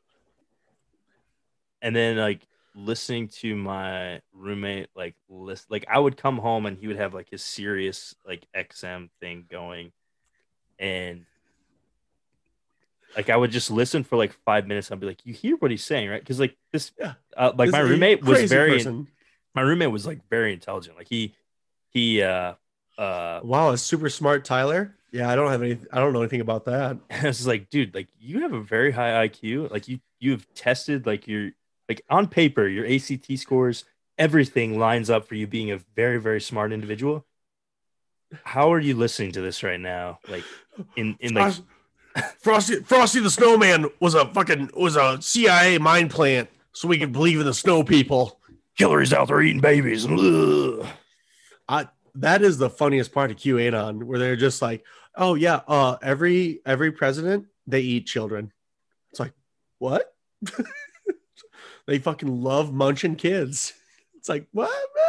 And then like listening to my roommate like list like I would come home and he would have like his serious like XM thing going, and like I would just listen for like 5 minutes. I'd be like, you hear what he's saying, right? Because like this Yeah, like this my is a roommate was crazy very person. my roommate was like very intelligent. Like he Wow, a super smart Tyler. Yeah, I don't know anything about that. I was like, dude, like you have a very high IQ. Like you've tested like your like on paper, your ACT scores, everything lines up for you being a very, very smart individual. How are you listening to this right now? Like in like Frosty the Snowman was a CIA mind plant so we could believe in the snow people. Hillary's out there eating babies. Ugh. I that is the funniest part of QAnon, where they're just like, oh yeah, every president they eat children. It's like, what? They fucking love munching kids. It's like, what?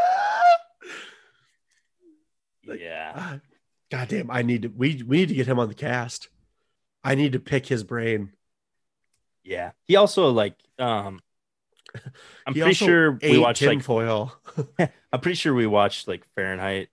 Like, Yeah. goddamn, we need to get him on the cast. I need to pick his brain. Yeah. He also like I'm He pretty also sure we ate watched like tinfoil. I'm pretty sure we watched like Fahrenheit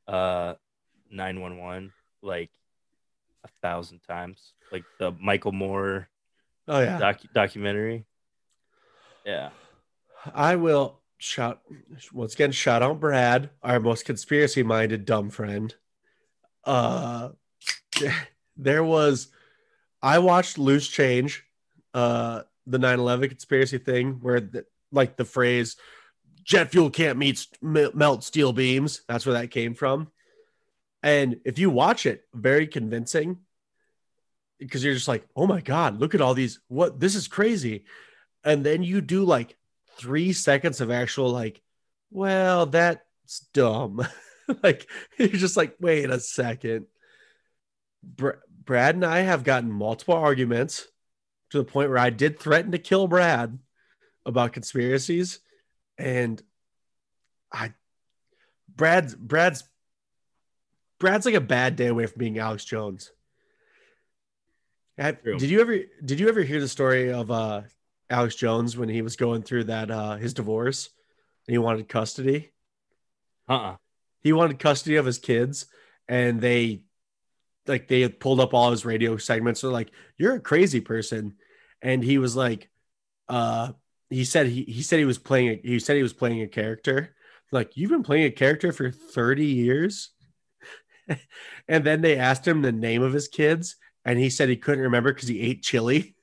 911 like 1,000 times. Like the Michael Moore Oh yeah, documentary. Yeah. I will. shout once again, shout out Brad, our most conspiracy minded dumb friend. Uh, there was I watched Loose Change, the 9/11 conspiracy thing where like the phrase jet fuel can't melt steel beams. That's where that came from. And if you watch it, very convincing because you're just like, oh my God, look at all these. What? This is crazy. And then you do like 3 seconds of actual, like, well, that's dumb. Like, you're just like, wait a second. Brad and I have gotten multiple arguments to the point where I did threaten to kill Brad about conspiracies. And I, Brad's like a bad day away from being Alex Jones. True. Did you ever hear the story of Alex Jones when he was going through that his divorce and he wanted custody? Uh-uh. He wanted custody of his kids, and they had pulled up all his radio segments. They're like, "You're a crazy person," and he was like, he said he was playing a character. Like, you've been playing a character for 30 years. And then they asked him the name of his kids, and he said he couldn't remember because he ate chili.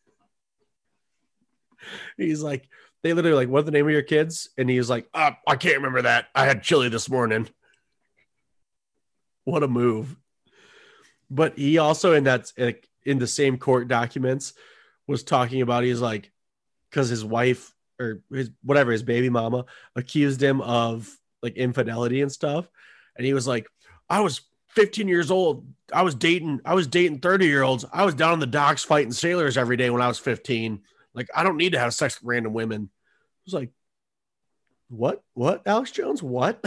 He's like, they literally like, "What's the name of your kids?" And he was like, "I can't remember that. I had chili this morning." What a move. But he also in that like, in the same court documents was talking about, he's like, because his wife or his baby mama accused him of like infidelity and stuff. And he was like, I was 15 years old. I was dating 30-year-olds. I was down on the docks fighting sailors every day when I was 15. Like, I don't need to have sex with random women. I was like, what, Alex Jones? What?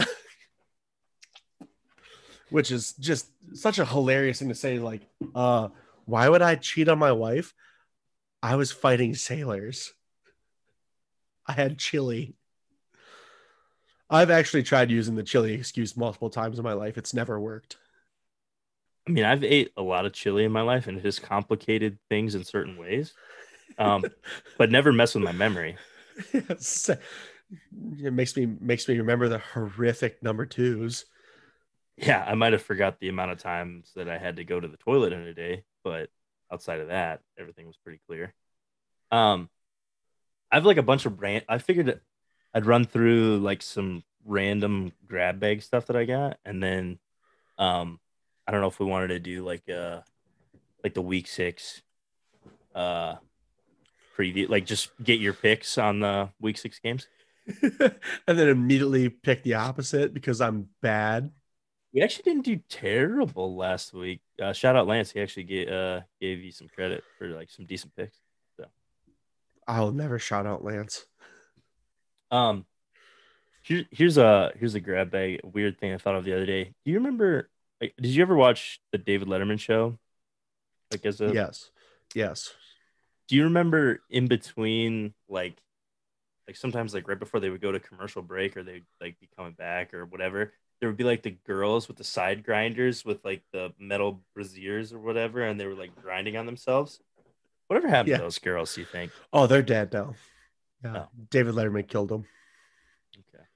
Which is just such a hilarious thing to say. Like, why would I cheat on my wife? I was fighting sailors. I had chili. I've actually tried using the chili excuse multiple times in my life. It's never worked. I mean, I've ate a lot of chili in my life, and it has complicated things in certain ways. Um, but never mess with my memory. It makes me remember the horrific number twos. Yeah, I might have forgot the amount of times that I had to go to the toilet in a day, but outside of that, everything was pretty clear. Um, I have like a bunch of brand. I figured I'd run through like some random grab bag stuff that I got, and then um, I don't know if we wanted to do like the week 6 uh preview, like just get your picks on the week 6 games. And then immediately pick the opposite because I'm bad. We actually didn't do terrible last week. Shout out Lance. He actually gave you some credit for like some decent picks. So, I'll never shout out Lance. um, here's a grab bag. A weird thing I thought of the other day. Do you remember? Like, did you ever watch the David Letterman show? Like as a, Yes. Yes. do you remember in between like sometimes like right before they would go to commercial break or they'd like be coming back or whatever, there would be like the girls with the side grinders with like the metal braziers or whatever, and they were like grinding on themselves. Whatever happened to Yeah. those girls, do you think? Oh, they're dead now. Yeah. Oh, David Letterman killed them. okay.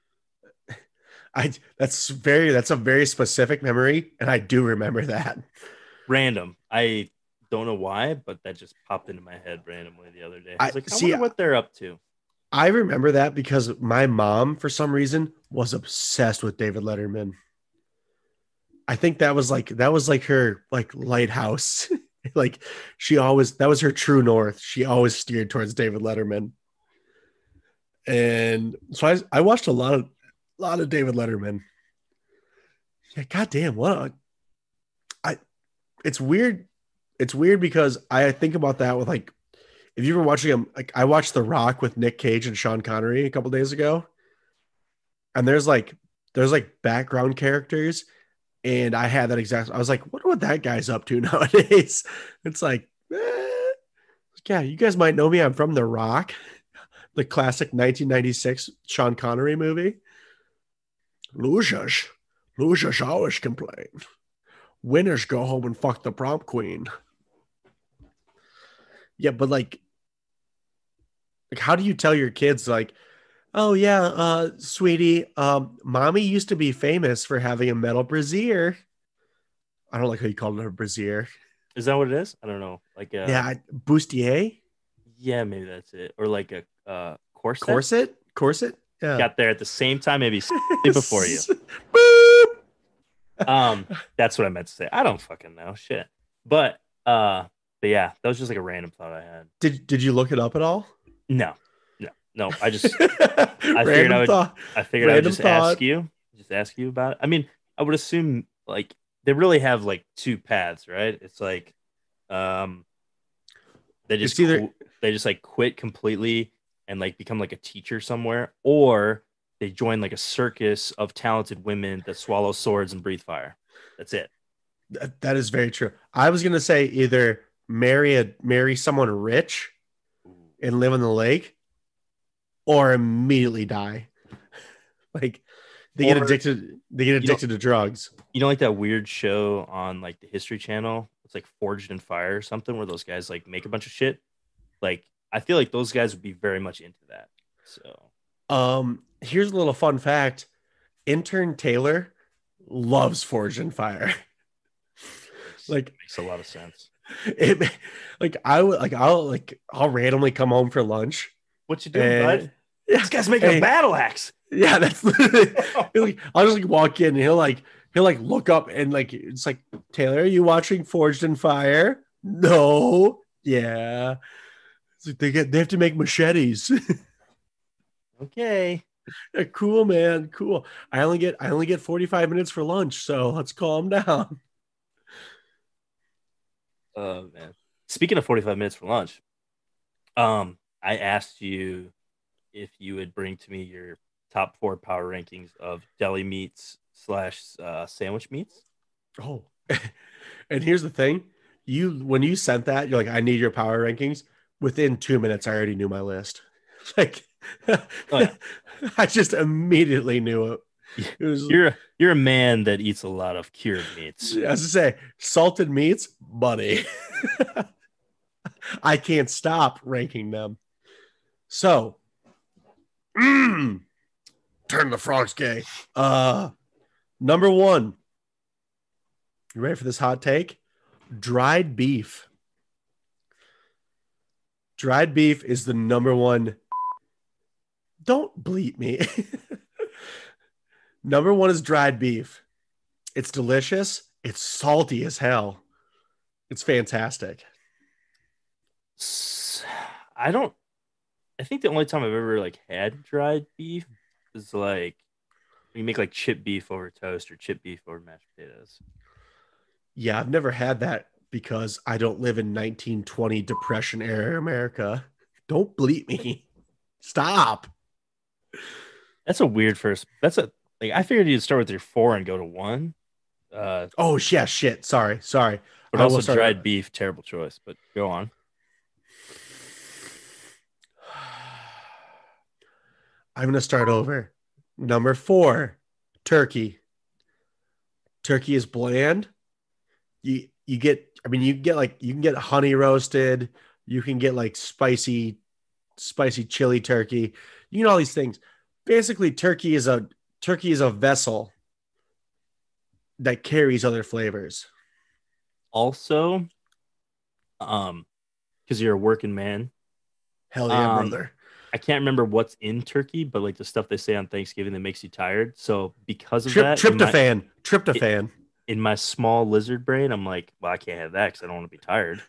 That's a very specific memory, and I do remember that. Random. I don't know why, but that just popped into my head randomly the other day. I I was like, I see. wonder what they're up to. I remember that because my mom, for some reason, was obsessed with David Letterman. I think that was like her like lighthouse. Like, that was her true north. She always steered towards David Letterman. And so I watched a lot of David Letterman. Yeah, goddamn, I it's weird. It's weird because I think about that with like, if you were watching him, like I watched The Rock with Nick Cage and Sean Connery a couple days ago, and there's like background characters, and I had that exact. I was like, wonder what that guy's up to nowadays. It's like, yeah, you guys might know me. I'm from The Rock, the classic 1996 Sean Connery movie. Losers, losers always complain. Winners go home and fuck the prom queen. Yeah, but like how do you tell your kids like, Oh yeah, sweetie. Mommy used to be famous for having a metal brassiere. I don't like how you called it a brassiere. Is that what it is? I don't know. Like Yeah, bustier, yeah, maybe that's it. Or like a corset. corset. Yeah. Got there at the same time, maybe before you. Boop. Um, that's what I meant to say. I don't fucking know. Shit. But uh, but yeah, that was just like a random thought I had. Did you look it up at all? No, no, no. I figured Random thought. I figured I would Random thought. just ask you about it. I mean, I would assume like they really have like two paths, right? It's like um they just It's either they just like quit completely and like become like a teacher somewhere, or they join like a circus of talented women that swallow swords and breathe fire. That's it. that is very true. I was gonna say either marry someone rich Ooh. and live on the lake, or immediately die. Like Or they get you don't addicted to drugs. like that weird show on like the History Channel? It's like Forged in Fire or something where those guys like make a bunch of shit. Like I feel like those guys would be very much into that. So Here's a little fun fact. Intern Taylor loves Forged in Fire. Like makes a lot of sense. it like I'll randomly come home for lunch What you doing, bud? and yeah, This guy's making a hey, battle axe. yeah, that's literally, like, I'll just like walk in and he'll like look up and like it's like, Taylor, are you watching Forged in Fire? No. Yeah. It's like they have to make machetes. Okay. Yeah, cool, man. Cool. I only get 45 minutes for lunch, so let's calm down. Oh man. Speaking of 45 minutes for lunch, I asked you if you would bring to me your top four power rankings of deli meats slash sandwich meats. Oh. And here's the thing. You when you sent that, you're like, I need your power rankings. Within 2 minutes, I already knew my list. Like Oh yeah. I just immediately knew it. It was You're a man that eats a lot of cured meats. as I say, salted meats, buddy. I can't stop ranking them. So mm, turn the frogs gay. Number one. You ready for this hot take? Dried beef. Dried beef is the number one. Don't bleep me. Number one is dried beef. It's delicious. It's salty as hell. It's fantastic. I don't. I think the only time I've ever like had dried beef is like when you make like chip beef over toast or chip beef over mashed potatoes. Yeah, I've never had that because I don't live in 1920 Depression era America. Don't bleep me. Stop. That's a weird first. That's a like I figured you'd start with your four and go to one. Uh, Oh, yeah, shit. Sorry. Sorry. but I will also start. dried beef, terrible choice. But go on. I'm going to start over. Number four, turkey. Turkey is bland. You get, I mean, you can get honey roasted. You can get like spicy chili turkey. You know all these things. Basically, turkey is a vessel that carries other flavors. Also, because you're a working man, Hell yeah, um, brother. I can't remember what's in turkey, but like the stuff they say on Thanksgiving that makes you tired. So because of that, Tryptophan. in my small lizard brain, I'm like, well, I can't have that because I don't want to be tired.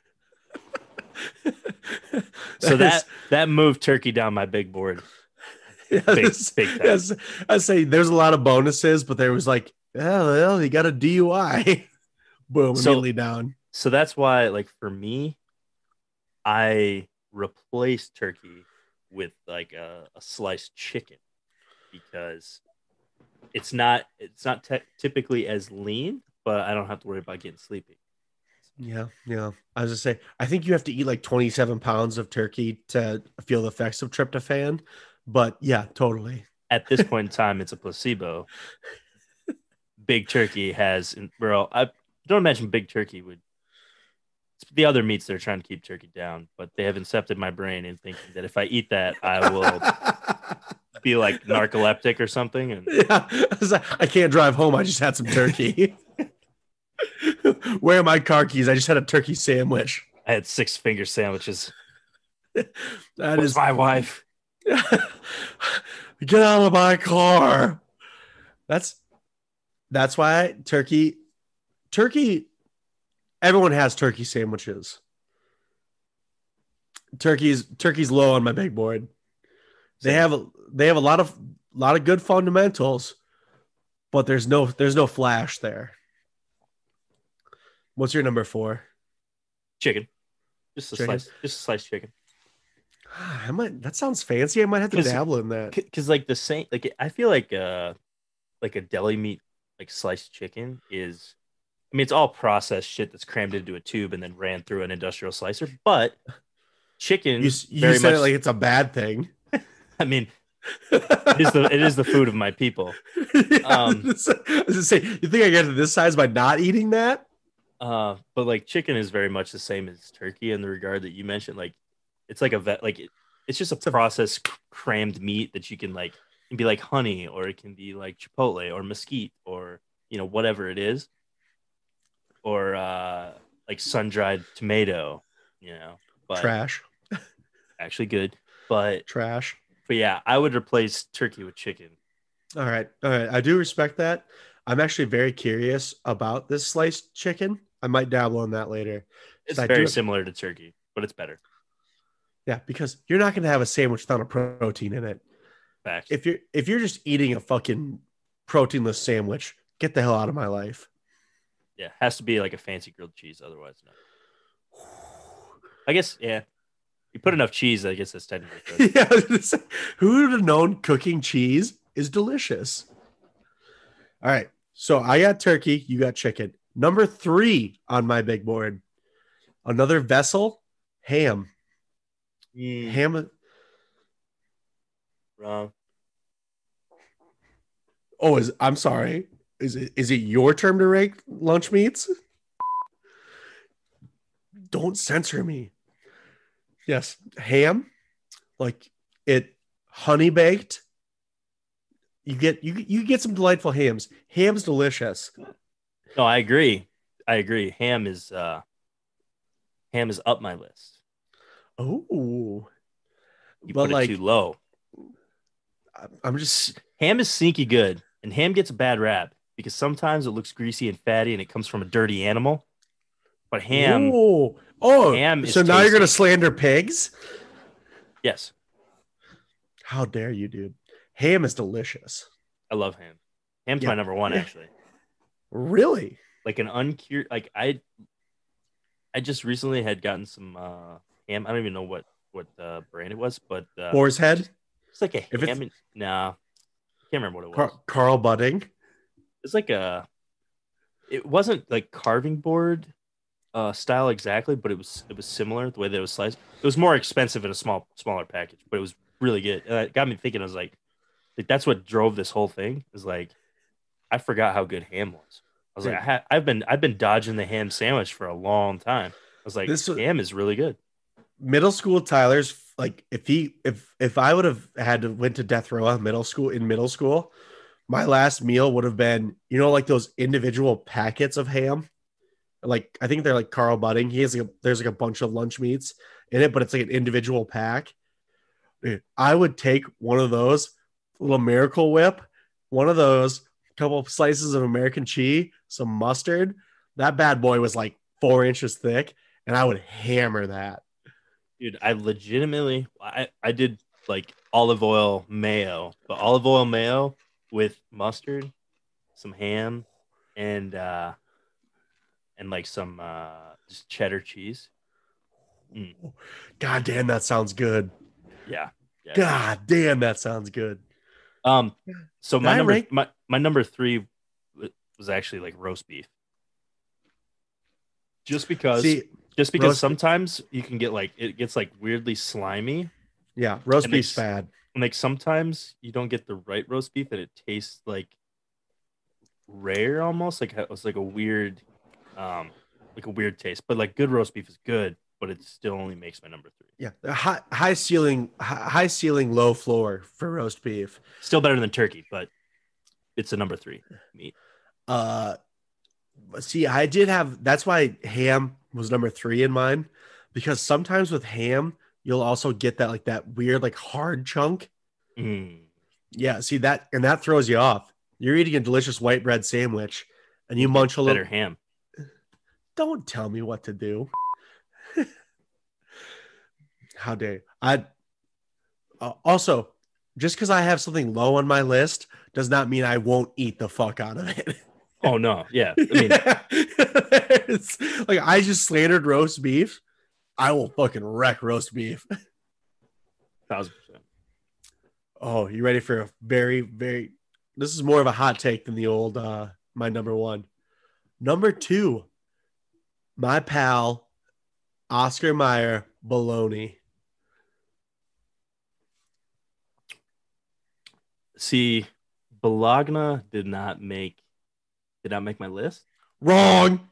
So That is that moved turkey down my big board, yes, big time. yes. I say there's a lot of bonuses, but there was like, oh, well, you got a DUI. Boom, So immediately down. so that's why, like for me, I replaced turkey with like a sliced chicken because it's not typically as lean, but I don't have to worry about getting sleepy. Yeah, yeah. I was just say, I think you have to eat like 27 pounds of turkey to feel the effects of tryptophan. But yeah, totally. At this point in time, it's a placebo. Big turkey has, bro. I don't imagine big turkey would. It's the other meats they're trying to keep turkey down, but they have incepted my brain in thinking that if I eat that, I will be like narcoleptic or something. And Yeah, I was like, I can't drive home. I just had some turkey. Where are my car keys? I just had a turkey sandwich. I had 6 finger sandwiches. That Where's is, my wife? get out of my car. That's that's why turkey. Everyone has turkey sandwiches. Turkey's low on my big board. They Same. have they have a lot of good fundamentals, but there's no flash there. What's your number four? Chicken. Just a Chicken. slice. Just a sliced chicken. I might. That sounds fancy. I might have to Because dabble in that. because like the same like I feel like a deli meat like sliced chicken is, I mean, it's all processed shit that's crammed into a tube and then ran through an industrial slicer, but You chicken you very said it much, like it's a bad thing. I mean, it is the food of my people. Yeah, Um I was gonna say, you think I get to this size by not eating that? but like chicken is very much the same as turkey in the regard that you mentioned. Like it's like a vet like it's just a It's a processed crammed meat that you can like, it can be like honey, or it can be like chipotle or mesquite, or whatever it is, or like sun-dried tomato, but trash, actually good. But trash. but yeah, I would replace turkey with chicken. All right, all right. I do respect that. I'm actually very curious about this sliced chicken. I might dabble in that later. It's So I do very have, similar to turkey, but it's better. yeah, because you're not going to have a sandwich without a protein in it. Facts. If you're just eating a fucking proteinless sandwich, get the hell out of my life. Yeah, has to be like a fancy grilled cheese, otherwise no. I guess yeah. You put enough cheese, I guess that's technically cooked. Yeah, who would have known cooking cheese is delicious? All right, so I got turkey, you got chicken. Number three on my big board, another vessel, ham. Mm, Ham. wrong. Oh, I'm sorry. Is it your turn to rank lunch meats? Don't censor me. Yes, ham, like it, honey baked. You get some delightful hams. Ham's delicious. No, I agree. I agree. Ham is up my list. Oh, You but put it too like low. I'm just Ham is sneaky good, and ham gets a bad rap because sometimes it looks greasy and fatty and it comes from a dirty animal. But ham oh. ham is So now you're gonna tasty. slander pigs? Yes, How dare you, dude? Ham is delicious. I love ham. Ham's my Yeah, number one yeah. actually. Really? Like an uncured, like I just recently had gotten some ham. I don't even know what brand it was, but Boar's head. it's like a If it's ham. Nah, can't remember what it was. Carl Budding. It's like a. It wasn't like carving board style exactly, but it was similar the way that it was sliced. It was more expensive in a smaller package, but it was really good. And it got me thinking. I was like that's what drove this whole thing. Is like I forgot how good ham was. I was like Dude, I've been dodging the ham sandwich for a long time. I was like this was ham is really good. middle school Tyler's like if I would have had to went to death row in middle school, my last meal would have been, like those individual packets of ham. Like I think they're like Carl Budding. He has there's like a bunch of lunch meats in it, but it's like an individual pack. Dude, I would take one of those, little Miracle Whip, one of those, a couple of slices of American cheese, some mustard. That bad boy was like 4 inches thick, and I would hammer that. Dude, I legitimately I did like olive oil mayo, but olive oil mayo with mustard, some ham, and like some just cheddar cheese. Mm, God damn, that sounds good. yeah, yeah, it's good. God damn, that sounds good. Um, so Did my I number rank? my number three was actually like roast beef, just because See, just because roast. sometimes you can get like it gets like weirdly slimy, Yeah, roast and like beef's bad. sometimes you don't get the right roast beef and it tastes rare almost, like it was um like a weird taste, but like good roast beef is good. but it still only makes my number 3. Yeah, high ceiling, low floor for roast beef. Still better than turkey, but it's a number 3 meat. See, I did have. That's why ham was number 3 in mine, because sometimes with ham you'll also get that weird hard chunk. Mm. Yeah, see that, and that throws you off. You're eating a delicious white bread sandwich, and you munch a better little. ham. Don't tell me what to do. How dare you? I also, just because I have something low on my list does not mean I won't eat the fuck out of it. Oh no, yeah. I mean, it's like I just slandered roast beef. I will fucking wreck roast beef. 1000%. Oh, you ready for a very, very? This is more of a hot take than the old my number 1. Number 2, my pal Oscar Mayer bologna. See, Bologna did not make my list. Wrong.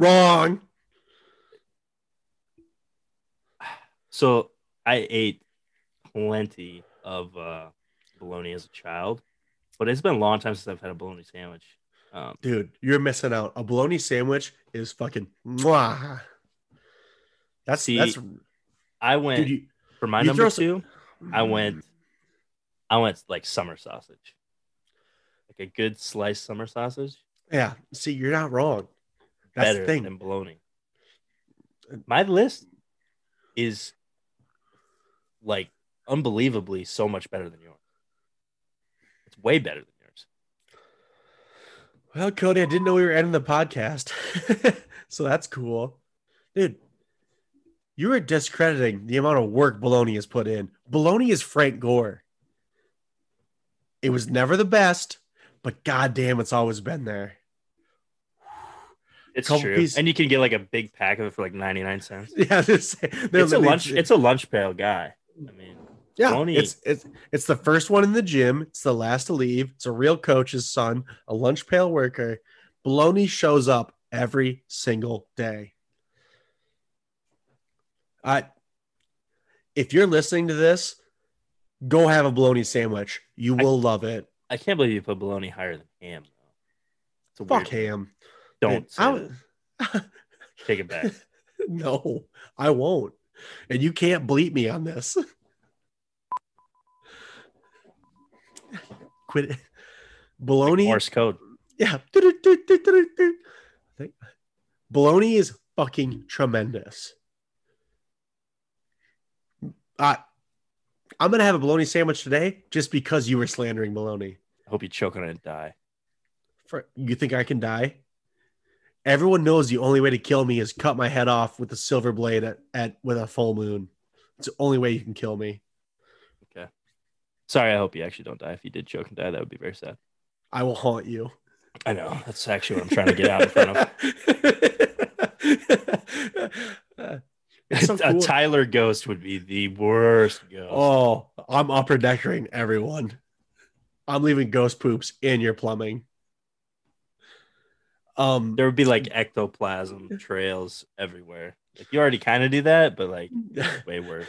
So I ate plenty of bologna as a child, but it's been a long time since I've had a bologna sandwich. Dude, you're missing out. A bologna sandwich is fucking mwah. That's I went dude, for my number 2. I went like summer sausage, like a good sliced summer sausage. Yeah, see, you're not wrong. That's Better the thing. than bologna. My list is like unbelievably so much better than yours. It's way better than yours. Well, Cody, I didn't know we were ending the podcast. So that's cool. Dude, you were discrediting the amount of work bologna has put in. Bologna is Frank Gore. It was never the best, but goddamn, it's always been there. It's true. And you can get like a big pack of it for like 99 cents. Yeah, it's a lunch pail guy. I mean, yeah, bologna. It's the first one in the gym. It's the last to leave. It's a real coach's son, a lunch pail worker. Bologna shows up every single day. If you're listening to this, go have a bologna sandwich. You will love it. I can't believe you put bologna higher than ham, though. It's a fuck ham. Don't take it back. No, I won't. And you can't bleep me on this. Quit it. Bologna. Like Morse code. Yeah. Bologna is fucking tremendous. I'm going to have a bologna sandwich today just because you were slandering bologna. I hope you choke on it and die. You think I can die? Everyone knows the only way to kill me is cut my head off with a silver blade with a full moon. It's the only way you can kill me. Okay. Sorry, I hope you actually don't die. If you did choke and die, that would be very sad. I will haunt you. I know. That's actually what I'm trying to get out in front of. So cool. A Tyler ghost would be the worst ghost. Oh, I'm upper deckering everyone. I'm leaving ghost poops in your plumbing. There would be like ectoplasm trails everywhere. Like you already kind of do that, but like way worse.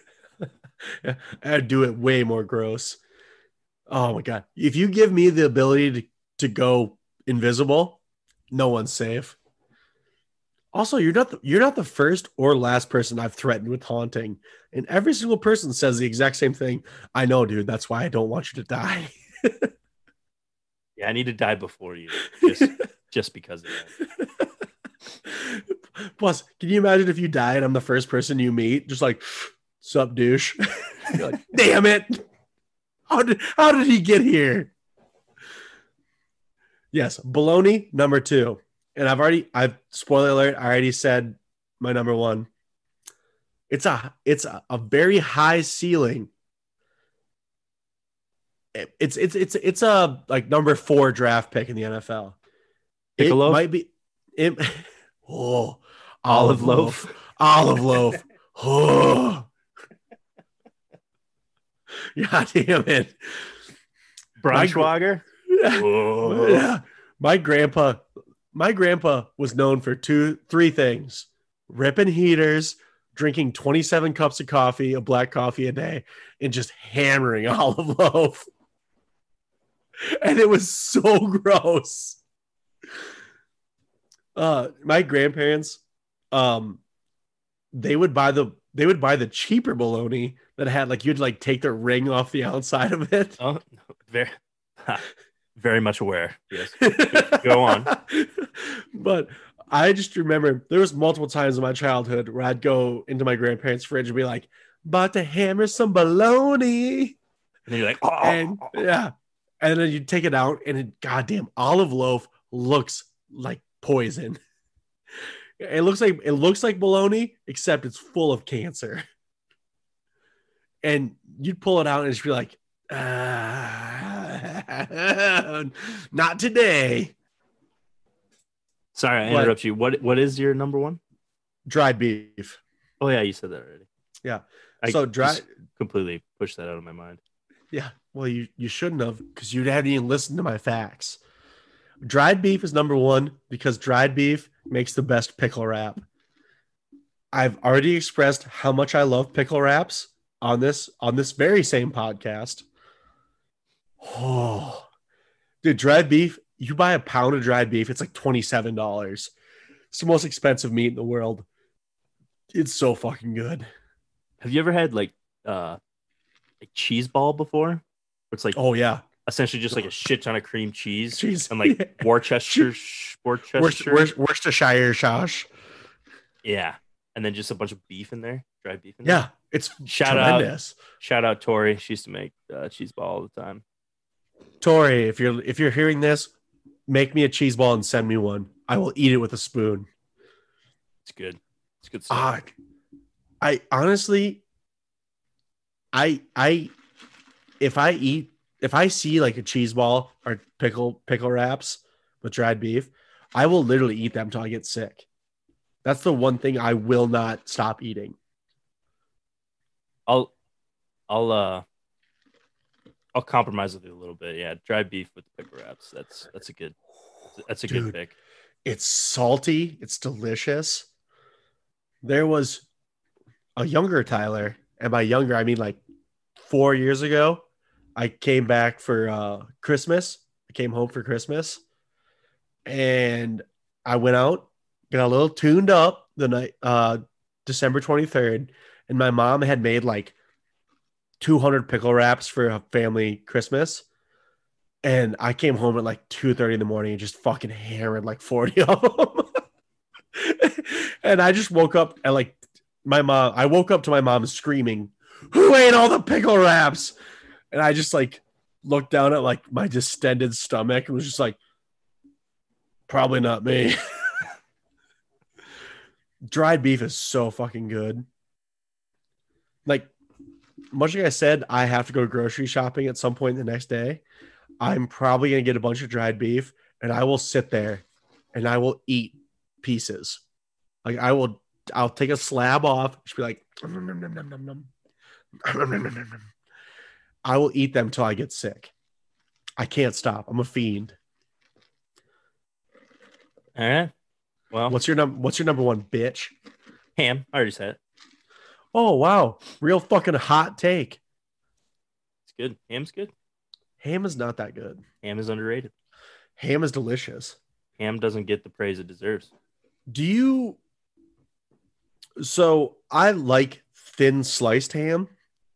I'd do it way more gross. Oh my god! If you give me the ability to go invisible, no one's safe. Also, you're not the first or last person I've threatened with haunting, and every single person says the exact same thing. I know, dude. That's why I don't want you to die. Yeah, I need to die before you, just because of that. Plus, can you imagine if you die and I'm the first person you meet, just like, sup, douche? You're like, damn it! How did he get here? Yes, bologna number 2. And I've spoiler alert, I already said my number 1. It's a very high ceiling. It's a like number 4 draft pick in the NFL. It might be olive loaf. Olive loaf. Oh. God damn it. Braunschweiger. Yeah. My grandpa was known for 3 things: ripping heaters, drinking 27 cups of coffee, a black coffee a day, and just hammering olive loaf. And it was so gross. My grandparents, um, they would buy the cheaper bologna that had like you'd like take the ring off the outside of it. Oh, very, very much aware. Yes. Go on. But I just remember there was multiple times in my childhood where I'd go into my grandparents' fridge and be like, about to hammer some bologna. And then you're like, And oh, yeah. And then you take it out and it, goddamn olive loaf looks like poison. It looks like bologna, except it's full of cancer. And you'd pull it out and just be like, not today. sorry, I But interrupt you. What is your number one? dried beef. Oh yeah, you said that already. Yeah. I So just completely pushed that out of my mind. yeah. Well, you shouldn't have because you hadn't even listened to my facts. Dried beef is number one because dried beef makes the best pickle wrap. I've already expressed how much I love pickle wraps on this very same podcast. Oh, dude, dried beef. You buy a pound of dried beef, it's like $27. It's the most expensive meat in the world. It's so fucking good. Have you ever had like cheese ball before? Where it's like Oh yeah, essentially just like a shit ton of cream cheese cheese. and like Worcestershire. Worcestershire sauce. Yeah. And then just a bunch of beef in there, dried beef in there. Yeah, it's Shout out, tremendous. shout out Tori. She used to make cheese ball all the time. Tori, if you're hearing this, make me a cheese ball and send me one. I will eat it with a spoon. It's good. It's good stuff. I honestly, I if I see like a cheese ball or pickle wraps with dried beef, I will literally eat them until I get sick. That's the one thing I will not stop eating. I'll I'll I'll compromise with you a little bit. Yeah, dried beef with the pickle wraps. That's a good good Dude, pick. it's salty, it's delicious. There was a younger Tyler, and by younger I mean like 4 years ago. I came back for Christmas. I came home for Christmas, and I went out, got a little tuned up the night December 23rd, and my mom had made like 200 pickle wraps for a family Christmas. And I came home at like 2:30 in the morning and just fucking hammered like 40 of them. And I just woke up at like I woke up to my mom screaming, "Who ate all the pickle wraps?" And I just like looked down at like my distended stomach and was just like, probably not me. Dried beef is so fucking good. Like, much like I said, I have to go grocery shopping at some point the next day. I'm probably going to get a bunch of dried beef and I will sit there and I will eat pieces. Like, I'll take a slab off, just be like, nom, nom, nom, nom, nom, nom. Nom, nom, nom, nom, nom. I will eat them till I get sick. I can't stop. I'm a fiend. All right. Well, What's your number one, bitch? ham. I already said it. Oh wow, real fucking hot take. It's good. Ham's good. Ham is not that good. Ham is underrated. Ham is delicious. Ham doesn't get the praise it deserves. Do you? So I like thin sliced ham.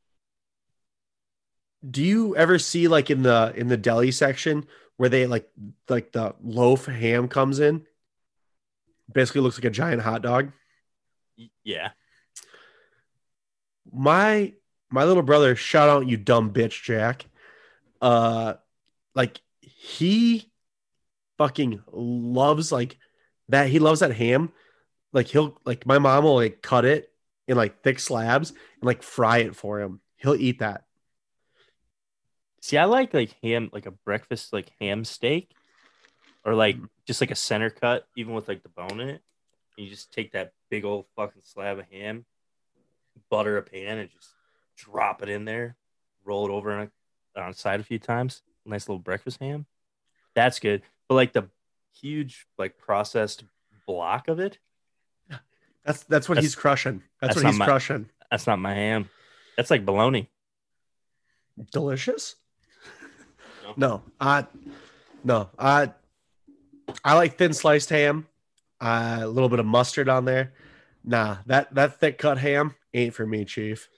Do you ever see like in the deli section where they like the loaf ham comes in? Basically looks like a giant hot dog. Yeah. My little brother, shout out you dumb bitch, Jack. Like he fucking loves like that. He loves that ham. Like he'll like my mom will like cut it in like thick slabs and like fry it for him. He'll eat that. See, I like ham, like a breakfast like ham steak, or like just like a center cut, even with like the bone in it. And you just take that big old fucking slab of ham, butter a pan, and just drop it in there, roll it over on the side a few times. Nice little breakfast ham. That's good. But like the huge like processed block of it, That's what he's That's crushing. That's that's what not he's my crushing. that's not my ham. That's like bologna. Delicious? No. No, no. I like thin sliced ham. A little bit of mustard on there. Nah, that thick cut ham ain't for me, Chief.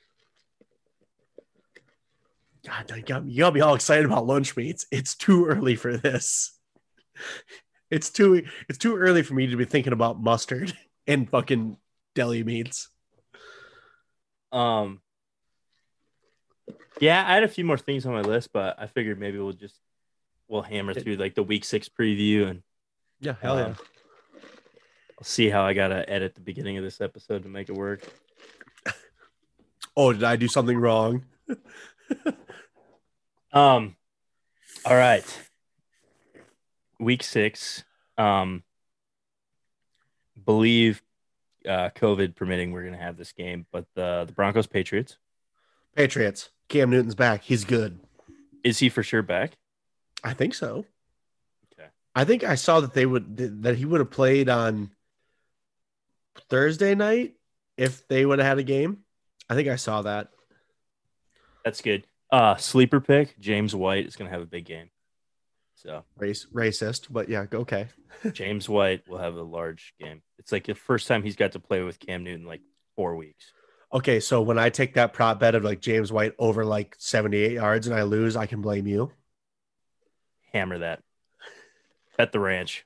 God, you got me all excited about lunch meats. It's too early for this. It's too early for me to be thinking about mustard and fucking deli meats. Um. Yeah, I had a few more things on my list, but I figured maybe we'll hammer It, through like the week 6 preview and yeah, hell yeah. um I'll see how I gotta edit the beginning of this episode to make it work. Oh, did I do something wrong? Um. All right. Week 6. Um. Believe COVID permitting, we're gonna have this game, but the Broncos Patriots. Patriots. Cam Newton's back. He's good. Is he for sure back? I think so. Okay. I think I saw that he would have played on Thursday night if they would have had a game. I think I saw that. That's good. Sleeper pick, James White is gonna have a big game. So Racist, but yeah, okay. James White will have a large game. It's like the first time he's got to play with Cam Newton like 4 weeks. Okay, so when I take that prop bet of like James White over like 78 yards and I lose, I can blame you. Hammer that. Bet the ranch.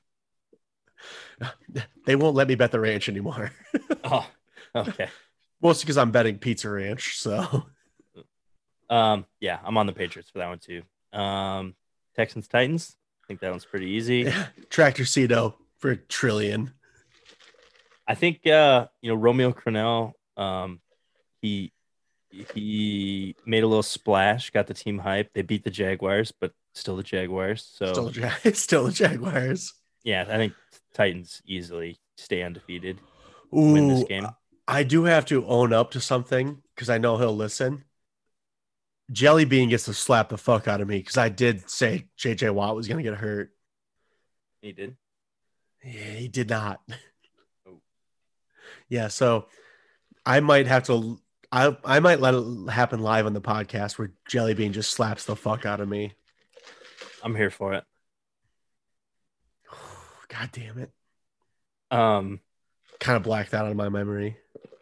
They won't let me bet the ranch anymore. Oh, okay. Mostly because I'm betting Pizza Ranch. So Yeah, I'm on the Patriots for that one too. Texans Titans. I think that one's pretty easy. yeah, Tractor Cedo for a trillion. I think Romeo Crennel, he he made a little splash, got the team hype. They beat the Jaguars, but still the Jaguars. So Still the Jaguars. yeah, I think Titans easily stay undefeated, win this Ooh, game. I do have to own up to something because I know he'll listen. Jelly Bean gets to slap the fuck out of me because I did say JJ Watt was going to get hurt. He did. Yeah, he did not. Oh. Yeah, so I might have to. I might let it happen live on the podcast where Jelly Bean just slaps the fuck out of me. I'm here for it. God damn it! Um, Kind of blacked out of my memory.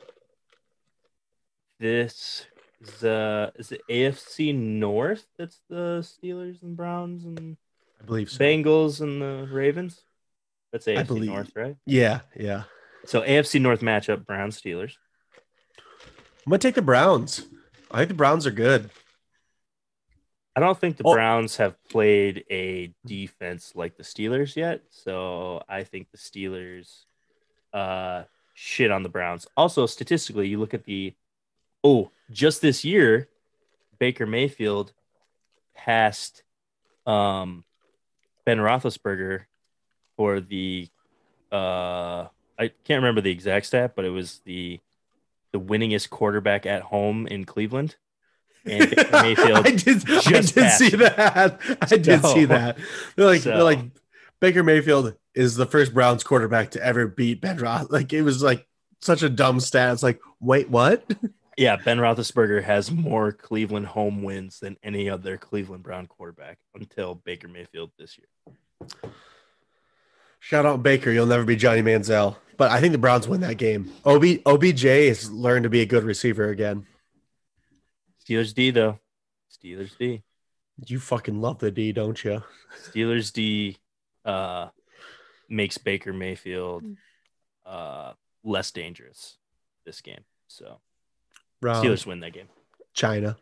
this is it AFC North? That's the Steelers and Browns and I believe so. Bengals and the Ravens. That's I AFC believe. North, right? Yeah, yeah. So AFC North matchup: Browns Steelers. I'm gonna take the Browns. I think the Browns are good. I don't think the Oh, Browns have played a defense like the Steelers yet, so I think the Steelers shit on the Browns. Also, statistically, you look at just this year, Baker Mayfield passed um Ben Roethlisberger for the I can't remember the exact stat, but it was the winningest quarterback at home in Cleveland. And Baker I Mayfield did. I just did see passed him. that. I did see So, that. They're like so Baker Mayfield is the first Browns quarterback to ever beat Ben Roth. Like it was like such a dumb stat. It's like, wait, what? yeah, Ben Roethlisberger has more Cleveland home wins than any other Cleveland Brown quarterback until Baker Mayfield this year. Shout out Baker. You'll never be Johnny Manziel. But I think the Browns win that game. OBJ has learned to be a good receiver again. Steelers D though. Steelers D. You fucking love the D, don't you? Steelers D uh makes Baker Mayfield uh less dangerous this game. So Wrong. Steelers win that game. China.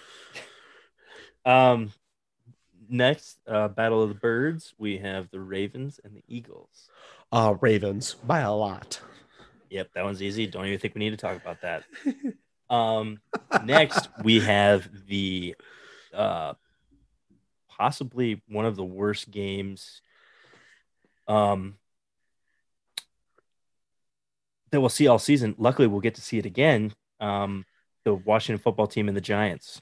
Um Next, Battle of the Birds, we have the Ravens and the Eagles. Ravens by a lot. Yep, that one's easy. Don't even think we need to talk about that. Next, we have the possibly one of the worst games that we'll see all season. Luckily, we'll get to see it again. The Washington football team and the Giants.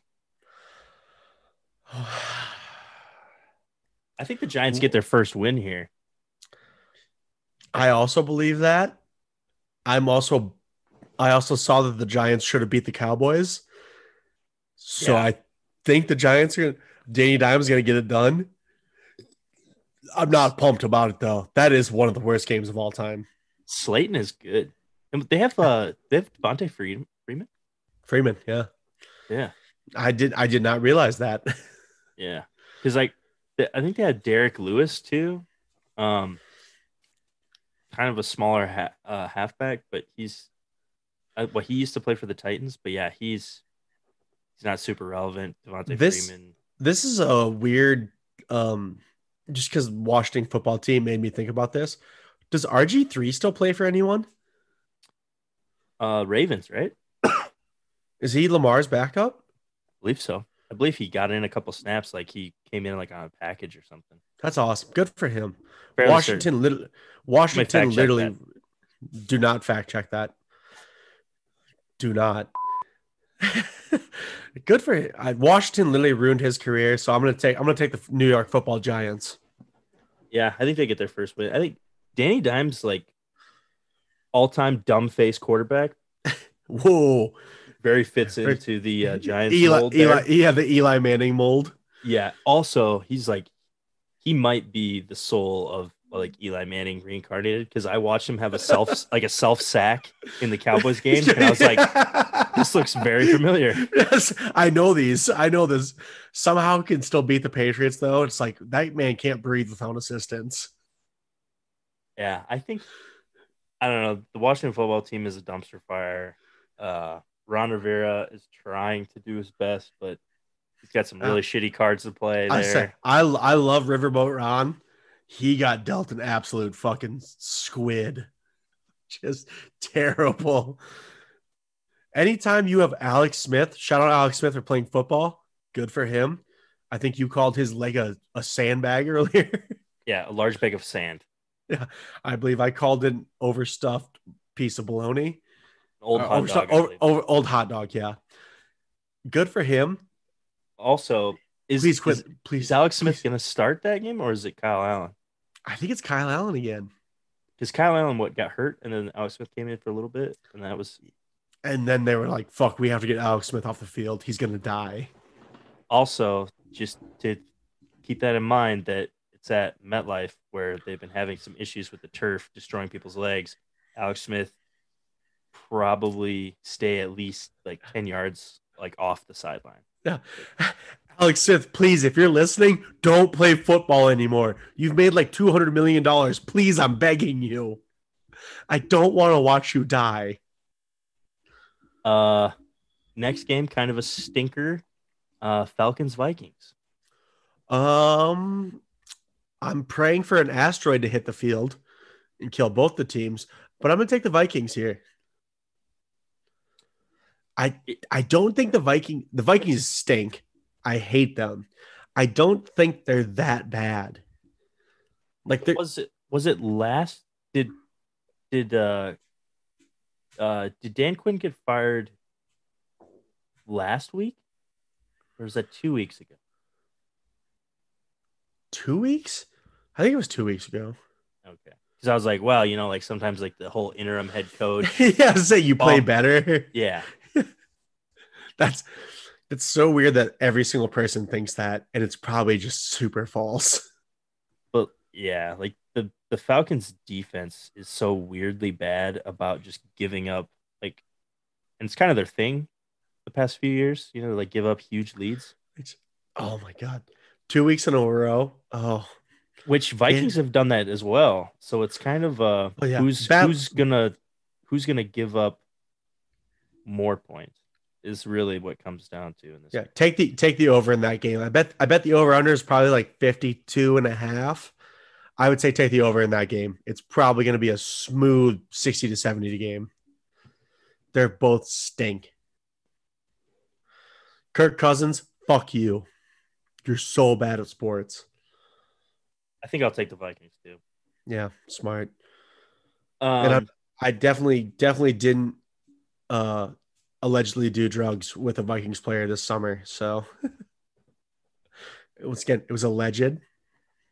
I think the Giants get their first win here. I also believe that, I'm also I also saw that the Giants should have beat the Cowboys. So Yeah, I think the Giants are gonna Danny Dimes gonna get it done. I'm not pumped about it though. That is one of the worst games of all time. Slayton is good, and they have Devontae Freeman. Freeman, yeah. Yeah, I did not realize that. yeah, because like I think they had Derek Lewis too, um, kind of a smaller halfback, but well, he used to play for the Titans, but yeah, he's not super relevant. Devontae this Freeman. this is a weird um just because Washington football team made me think about this. Does RG3 still play for anyone? Ravens, right? Is he Lamar's backup? I believe so. I believe he got in a couple snaps, like he came in like on a package or something. That's awesome. Good for him. Fairly certain. Let me fact Washington check that. literally do not fact check that. Do not. Good for him. Washington literally ruined his career, so I'm gonna take the New York Football Giants. Yeah, I think they get their first win. I think Danny Dimes like all-time dumb face quarterback. Whoa. Very fits into the Giants Eli mold Eli there. yeah, the Eli Manning mold. Yeah. Also, he's like he might be the soul of like Eli Manning reincarnated because I watched him have a self sack in the Cowboys game, and I was like, this looks very familiar. Yes, I know these. I know this. Somehow can still beat the Patriots though. It's like that man can't breathe without assistance. Yeah, I think I don't know. The Washington football team is a dumpster fire. Ron Rivera is trying to do his best, but he's got some Uh, really shitty cards to play I say there. I love Riverboat Ron. He got dealt an absolute fucking squid. Just terrible. Anytime you have Alex Smith, shout out Alex Smith for playing football. Good for him. I think you called his leg a sandbag earlier. Yeah, a large bag of sand, Yeah, I believe I called it an overstuffed piece of bologna. an old hot Overstuffed, dog, I believe. old hot dog. Yeah, good for him. Also, Please quit. is Please, Alex Smith please. going to start that game or is it Kyle Allen? I think it's Kyle Allen again. Because Kyle Allen what got hurt and then Alex Smith came in for a little bit and that was And then they were like, "Fuck, we have to get Alex Smith off the field. He's gonna die." also just to keep that in mind that it's at MetLife where they've been having some issues with the turf destroying people's legs. Alex Smith probably stay at least like 10 yards like off the sideline. Yeah. Alex Smith, please, if you're listening, don't play football anymore. You've made like $200 million. Please, I'm begging you. I don't want to watch you die. Uh Next game kind of a stinker. Falcons Vikings. Um, I'm praying for an asteroid to hit the field and kill both the teams, but I'm gonna take the Vikings here. I It, I don't think the Vikings stink. I hate them. I don't think they're that bad. Like they're was it last did did Dan Quinn get fired last week or was that 2 weeks ago? 2 weeks. I think it was 2 weeks ago. Okay. Because I was like, well, like sometimes like the whole interim head coach Yeah, say you play bump. better. Yeah. That's it's so weird that every single person thinks that, and it's probably just super false. But yeah, like the Falcons defense is so weirdly bad about just giving up like and it's kind of their thing the past few years, like give up huge leads, It's, oh my god, 2 weeks in a row. Oh, which it, Vikings have done that as well. So it's kind of oh yeah, who's bad. who's gonna give up more points is really what comes down to in this Yeah, game. take the over in that game. I bet the over under is probably like 52 and a half. I would say take the over in that game. It's probably going to be a smooth 60 to 70 game. They're both stink. Kirk Cousins, fuck you. You're so bad at sports. I think I'll take the Vikings too. Yeah, smart. And Um, I definitely didn't uh allegedly do drugs with a Vikings player this summer. So it was alleged.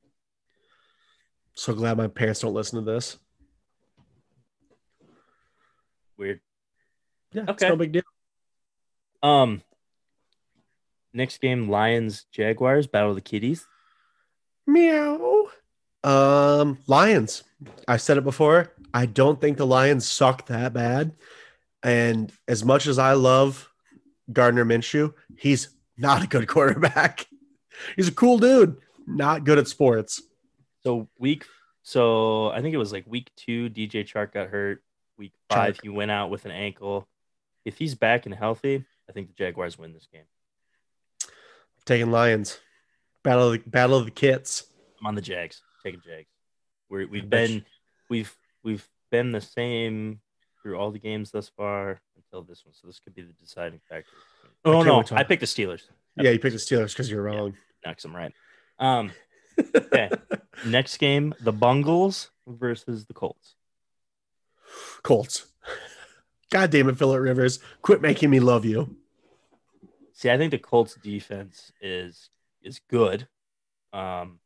So glad my parents don't listen to this. Weird. Yeah, it's no Okay. big deal. Um, Next game, Lions Jaguars Battle of the Kitties. Meow. Lions. I said it before. I don't think the Lions suck that bad. And as much as I love Gardner Minshew, he's not a good quarterback. He's a cool dude, not good at sports. So so I think it was like week 2, DJ Chark got hurt. Week 5, Chark. he went out with an ankle. If he's back and healthy, I think the Jaguars win this game. Taking Lions. Battle of the Kits. I'm on the Jags. Taking Jags. I We've bet you. been we've been the same through all the games thus far until this one. So this could be the deciding factor. I Oh can't wait no, to. I picked the Steelers. I Yeah, you picked the picked the Steelers. Steelers because you're Yeah, wrong. knocks them right. Um, okay. Next game, the Bungles versus the Colts. Colts. God damn it, Phillip Rivers. Quit making me love you. See, I think the Colts defense is good. Um,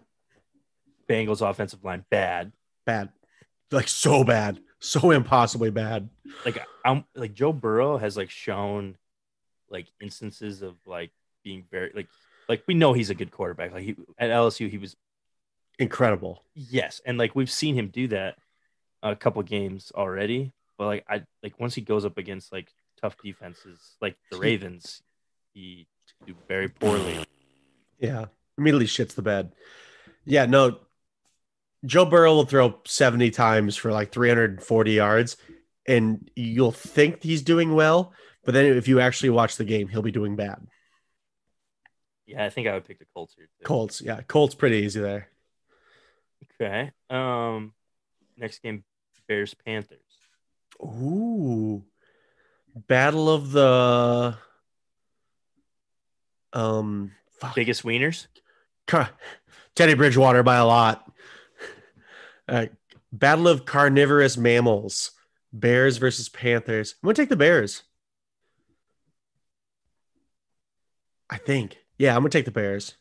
Bengals offensive line bad. Bad. Like so bad. So impossibly bad. Like I'm like Joe Burrow has like shown like instances of like being very like we know he's a good quarterback. Like he at LSU he was Incredible. yes, and like we've seen him do that a couple games already. But like I like once he goes up against like tough defenses like the Ravens, he do very poorly. Yeah. Immediately shits the bed. Yeah, no. Joe Burrow will throw 70 times for like 340 yards, and you'll think he's doing well, but then if you actually watch the game, he'll be doing bad. Yeah, I think I would pick the Colts here too. Colts, yeah, Colts pretty easy there. Okay. Next game, Bears Panthers. Ooh, battle of the fuck, Biggest wieners. Teddy Bridgewater by a lot. Uh, battle of carnivorous mammals. Bears versus Panthers. I'm gonna take the Bears. I think. Yeah, I'm gonna take the Bears.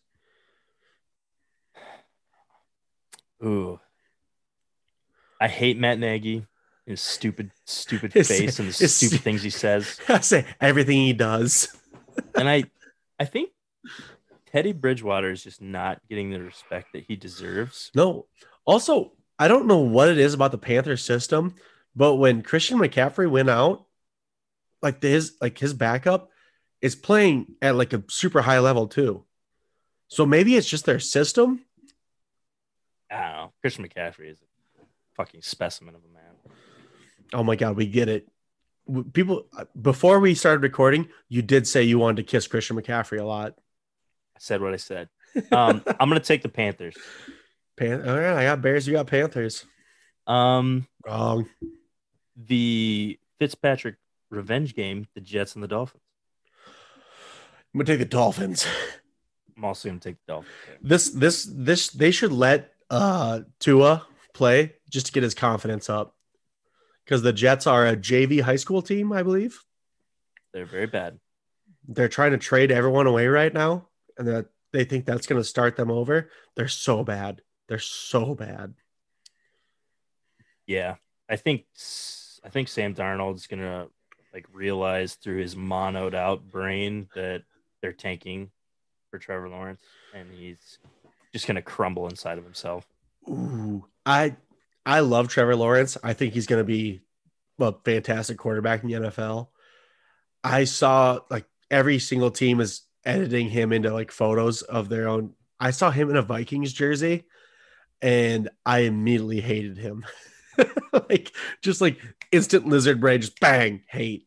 Ooh, I hate Matt Nagy, his stupid It's, face and the it's stupid things he says. I say everything he does. And I think Teddy Bridgewater is just not getting the respect that he deserves. No. Also, I don't know what it is about the Panther system, but when Christian McCaffrey went out, his backup is playing at like a super high level too. So maybe it's just their system. I don't know. Christian McCaffrey is a fucking specimen of a man. Oh my god, we get it. People before we started recording, you did say you wanted to kiss Christian McCaffrey a lot. I said what I said. I'm gonna take the Panthers. All right, I got Bears, you got Panthers. Um, Wrong. the Fitzpatrick revenge game, the Jets and the Dolphins. I'm gonna take the Dolphins. I'm also gonna take the Dolphins. This they should let Tua play just to get his confidence up. Because the Jets are a JV high school team, I believe. They're very bad. They're trying to trade everyone away right now, and that they think that's going to start them over. They're so bad. They're so bad. Yeah, I think Sam Darnold's gonna like realize through his monoed out brain that they're tanking for Trevor Lawrence, and he's just gonna crumble inside of himself. Ooh, I love Trevor Lawrence. I think he's going to be a fantastic quarterback in the NFL. I saw like every single team is editing him into like photos of their own. I saw him in a Vikings jersey, and I immediately hated him. like just like instant lizard brain, just bang, hate.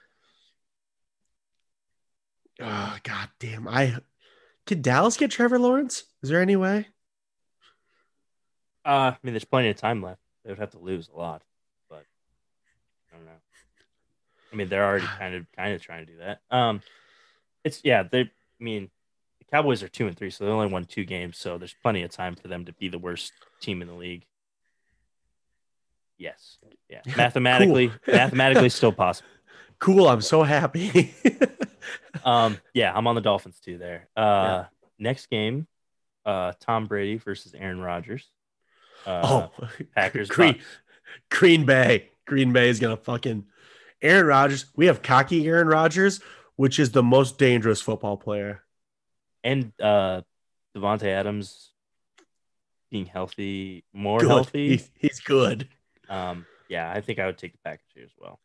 Oh god damn. Could Dallas get Trevor Lawrence? Is there any way? I mean, there's plenty of time left. They would have to lose a lot, but I don't know. I mean, they're already kind of trying to do that. It's yeah. They, I mean, the Cowboys are 2-3, so they only won 2 games. So there's plenty of time for them to be the worst team in the league. Yes, yeah. Cool. Mathematically, still possible. Cool. I'm so happy. Yeah, I'm on the Dolphins too. There. Yeah. Next game, Tom Brady versus Aaron Rodgers. Oh, Packers. Green Bay. Green Bay is gonna fucking Aaron Rodgers. We have cocky Aaron Rodgers, which is the most dangerous football player. And Devontae Adams being healthy, more Good. healthy. He's good. Yeah, I think I would take the Packers here as well.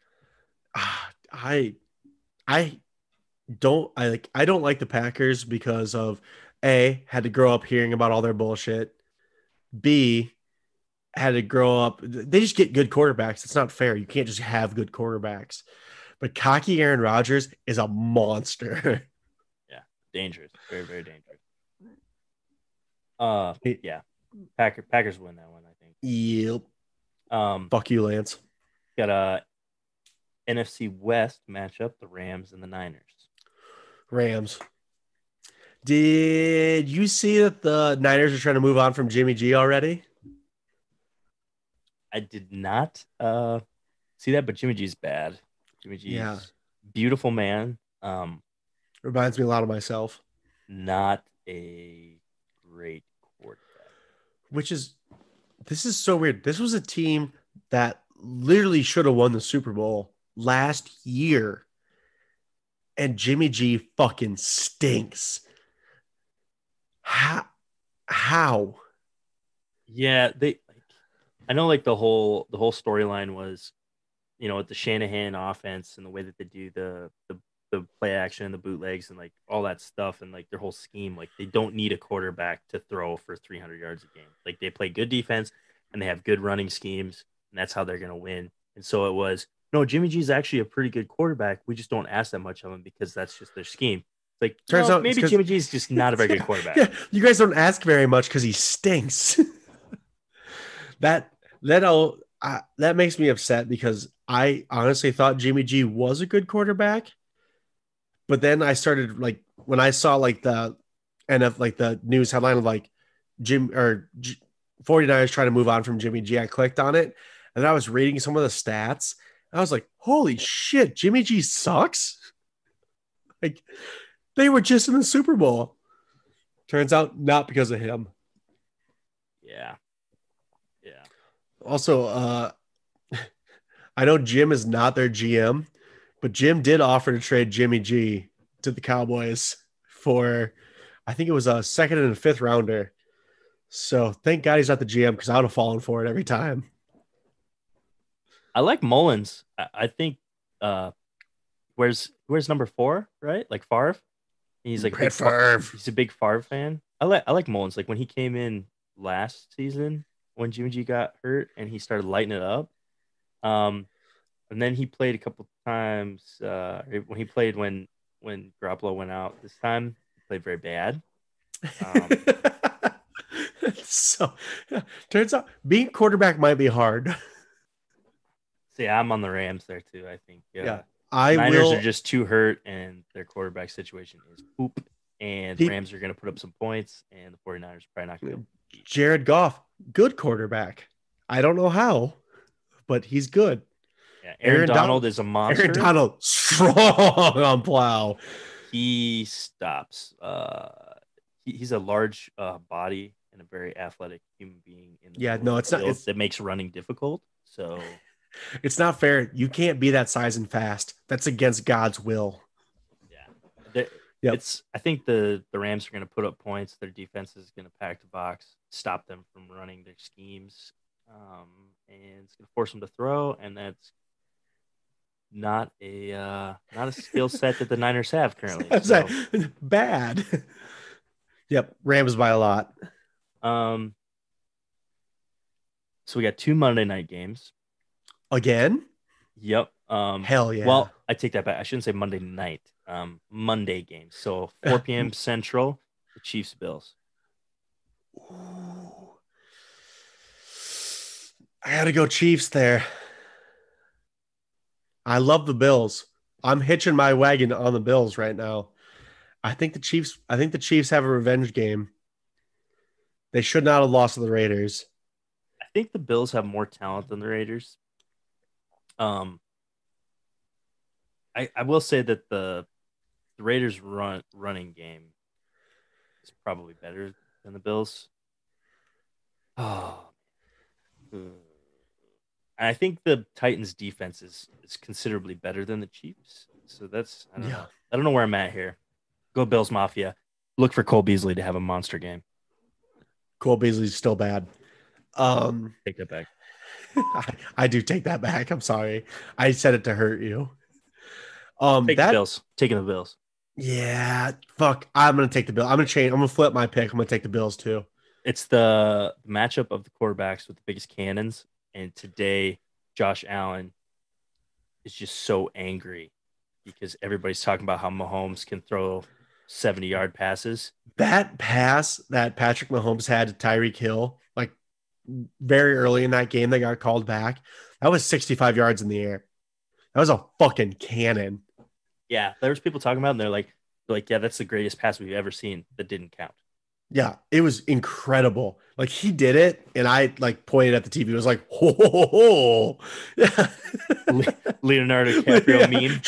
I I I don't like the Packers because of A, had to grow up hearing about all their bullshit. B, had to grow up. They just get good quarterbacks. It's not fair. You can't just have good quarterbacks. But cocky Aaron Rodgers is a monster. Yeah, dangerous, very very dangerous. Yep. Yeah, Packers win that one, I think. Um, Fuck you, Lance. got a NFC West matchup: the Rams and the Niners. Rams. Did you see that the Niners are trying to move on from Jimmy G already? I did not see that, but Jimmy G's bad. Jimmy Yeah. G's beautiful man. Reminds me a lot of myself. Not a great quarterback. Which is this is so weird. This was a team that literally should have won the Super Bowl last year. And Jimmy G fucking stinks. How? Yeah, they. I know, like the whole storyline was, with the Shanahan offense and the way that they do the play action and the bootlegs and like all that stuff and like their whole scheme. Like they don't need a quarterback to throw for 300 yards a game. Like they play good defense and they have good running schemes, and that's how they're gonna win. And so it was no, Jimmy G is actually a pretty good quarterback. We just don't ask that much of him because that's just their scheme. It's like, Turns no, out it's maybe because Jimmy G is just not a very good yeah, quarterback. yeah, you guys don't ask very much because he stinks. that that makes me upset because I honestly thought Jimmy G was a good quarterback, but then I started like when I saw like the like the news headline of like Jim or 49ers trying to move on from Jimmy G, I clicked on it and I was reading some of the stats. And I was like, holy shit, Jimmy G sucks. Like they were just in the Super Bowl. Turns out not because of him. Yeah, yeah. Also, I know Jim is not their GM, but Jim did offer to trade Jimmy G to the Cowboys for, I think it was a second and a fifth rounder. So thank God he's not the GM because I would have fallen for it every time. I like Mullins. I think uh where's number 4, right? Like Favre. He's like a Brett Favre. he's a big Favre fan. I like Mullins. Like when he came in last season when Jimmy G got hurt and he started lighting it up. Um, and then he played a couple times. When he played when Garoppolo went out this time, he played very bad. Um, so yeah, turns out being quarterback might be hard. so yeah, I'm on the Rams there too. I think Yeah. I Niners are will. just too hurt, and their quarterback situation is poop. And the He, Rams are going to put up some points, and the 49ers are probably not going to be able to beat. Jared Goff, good quarterback. I don't know how, but he's good. Yeah, Aaron Aaron Donald Donald, is a Aaron monster. Donald, strong on plow. He stops. He's a large body and a very athletic human being in the Yeah, middle of no, the it's not. field that makes running difficult. So It's not fair. You can't be that size and fast. That's against God's will. yeah, Yep. it's. I think the Rams are going to put up points. Their defense is going to pack the box, stop them from running their schemes, and it's going to force them to throw. And that's not a skill set that the Niners have currently. I was like, So bad. Yep. Rams by a lot. um, so we got 2 Monday night games. Again? Yep. Hell yeah. Well, I take that back. I shouldn't say Monday night. Monday games. So 4 p.m. Central, the Chiefs Bills. Ooh. I gotta go Chiefs there. I love the Bills. I'm hitching my wagon on the Bills right now. I think the Chiefs have a revenge game. They should not have lost to the Raiders. I think the Bills have more talent than the Raiders. Um, I will say that the Raiders running game is probably better than the Bills. Oh, And I think the Titans defense is considerably better than the Chiefs. So that's I don't Yeah. know. I don't know where I'm at here. Go Bills Mafia. Look for Cole Beasley to have a monster game. Cole Beasley's still bad. Um, Take that back. I do take that back. I'm sorry. I said it to hurt you. Take the That Bills. Taking the Bills. yeah, fuck. I'm gonna take the Bill. I'm gonna change. I'm gonna flip my pick. I'm gonna take the Bills too. It's the matchup of the quarterbacks with the biggest cannons. And today, Josh Allen is just so angry because everybody's talking about how Mahomes can throw 70-yard passes. That pass that Patrick Mahomes had to Tyreek Hill, like very early in that game, that got called back. That was 65 yards in the air. That was a fucking cannon. Yeah, there was people talking about it, and they're like, yeah, that's the greatest pass we've ever seen that didn't count. Yeah, it was incredible. Like he did it, and I like pointed at the TV. It was like, ho, ho, ho, ho. Yeah. Leonardo DiCaprio meme.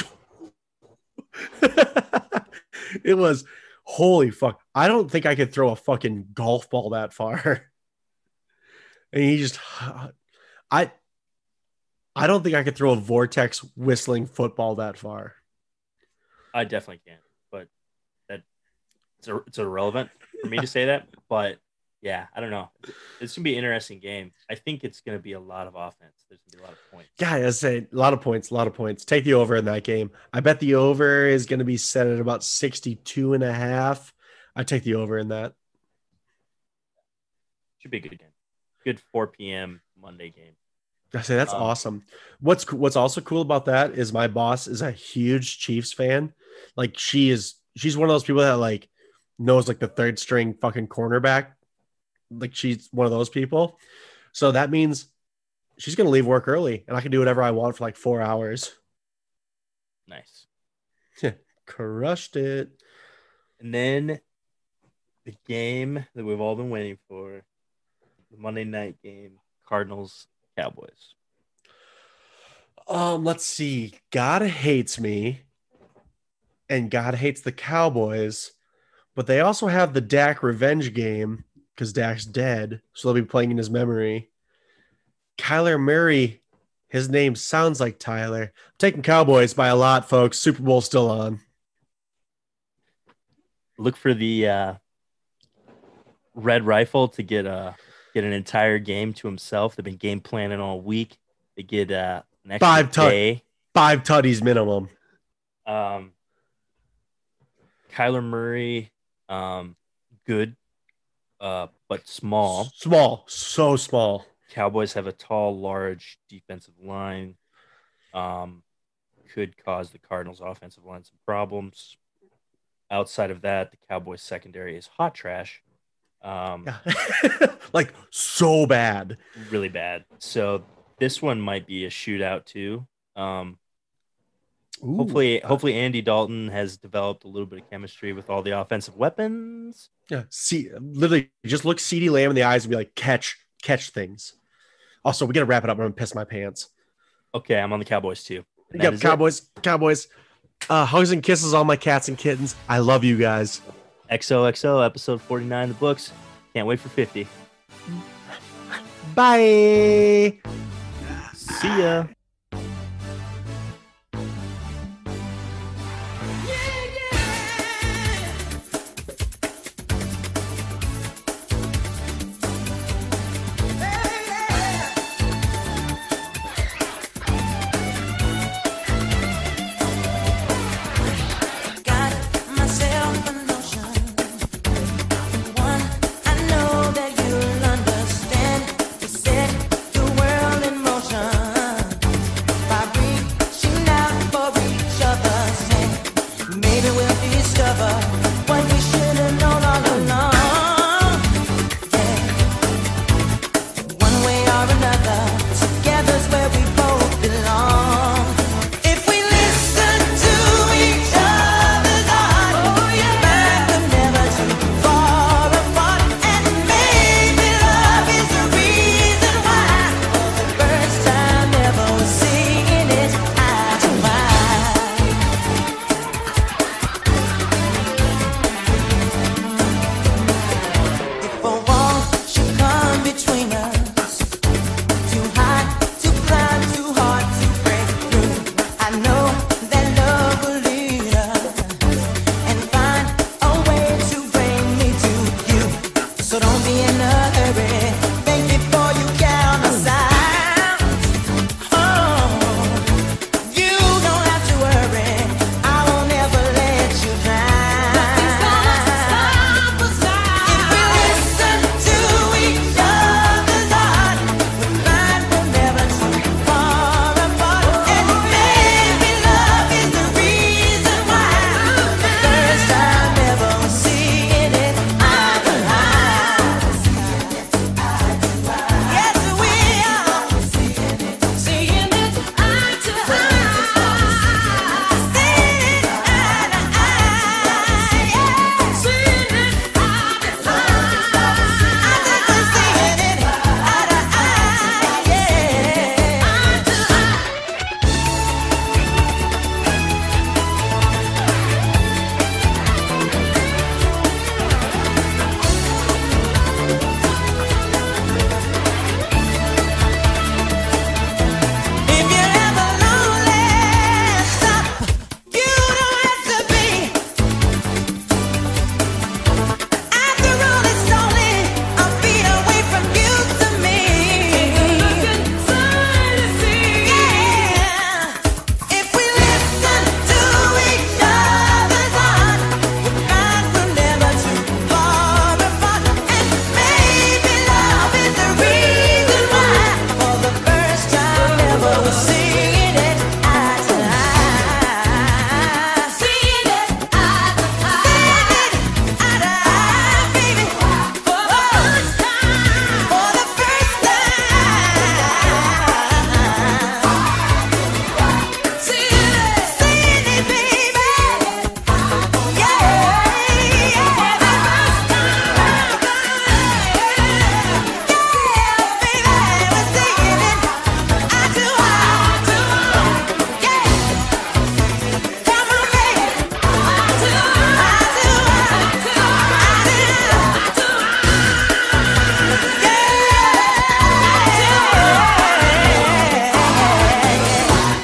It was holy fuck. I don't think I could throw a fucking golf ball that far. And he just I I don't think I could throw a vortex whistling football that far. I definitely can, but that it's irrelevant for me to say that. But yeah, I don't know. It's gonna be an interesting game. I think it's gonna be a lot of offense. There's gonna be a lot of points. Yeah, I say a lot of points, a lot of points. Take the over in that game. I bet the over is going to be set at about 62 and a half. I take the over in that. Should be a good game. Good 4 p.m. Monday game. I say that's awesome. What's also cool about that is my boss is a huge Chiefs fan. Like she's one of those people that like knows like the third string fucking cornerback. Like she's one of those people. So that means she's gonna leave work early and I can do whatever I want for like 4 hours. Nice. Crushed it. And then the game that we've all been waiting for, the Monday night game, Cardinals Cowboys. Let's see. God hates me and God hates the Cowboys, but they also have the Dak revenge game because Dak's dead, so they'll be playing in his memory. Kyler Murray, his name sounds like Tyler. I'm taking Cowboys by a lot, folks. Super Bowl still on. Look for the Red Rifle to get an entire game to himself. They've been game planning all week. They get an extra day. 5 tutties minimum. Kyler Murray, good, but small. Small, so small. Cowboys have a tall, large defensive line. Could cause the Cardinals' offensive line some problems. Outside of that, the Cowboys' secondary is hot trash. Like so bad. Really bad. So this one might be a shootout too. Hopefully Andy Dalton has developed a little bit of chemistry with all the offensive weapons. Yeah. See, literally just look CeeDee Lamb in the eyes and be like, catch things. Also, we got to wrap it up. I'm going to piss my pants. Okay, I'm on the Cowboys too. Yep, Cowboys. Hugs and kisses, all my cats and kittens. I love you guys. XOXO, episode 49 in the books. Can't wait for 50. Bye. See ya. Maybe we'll discover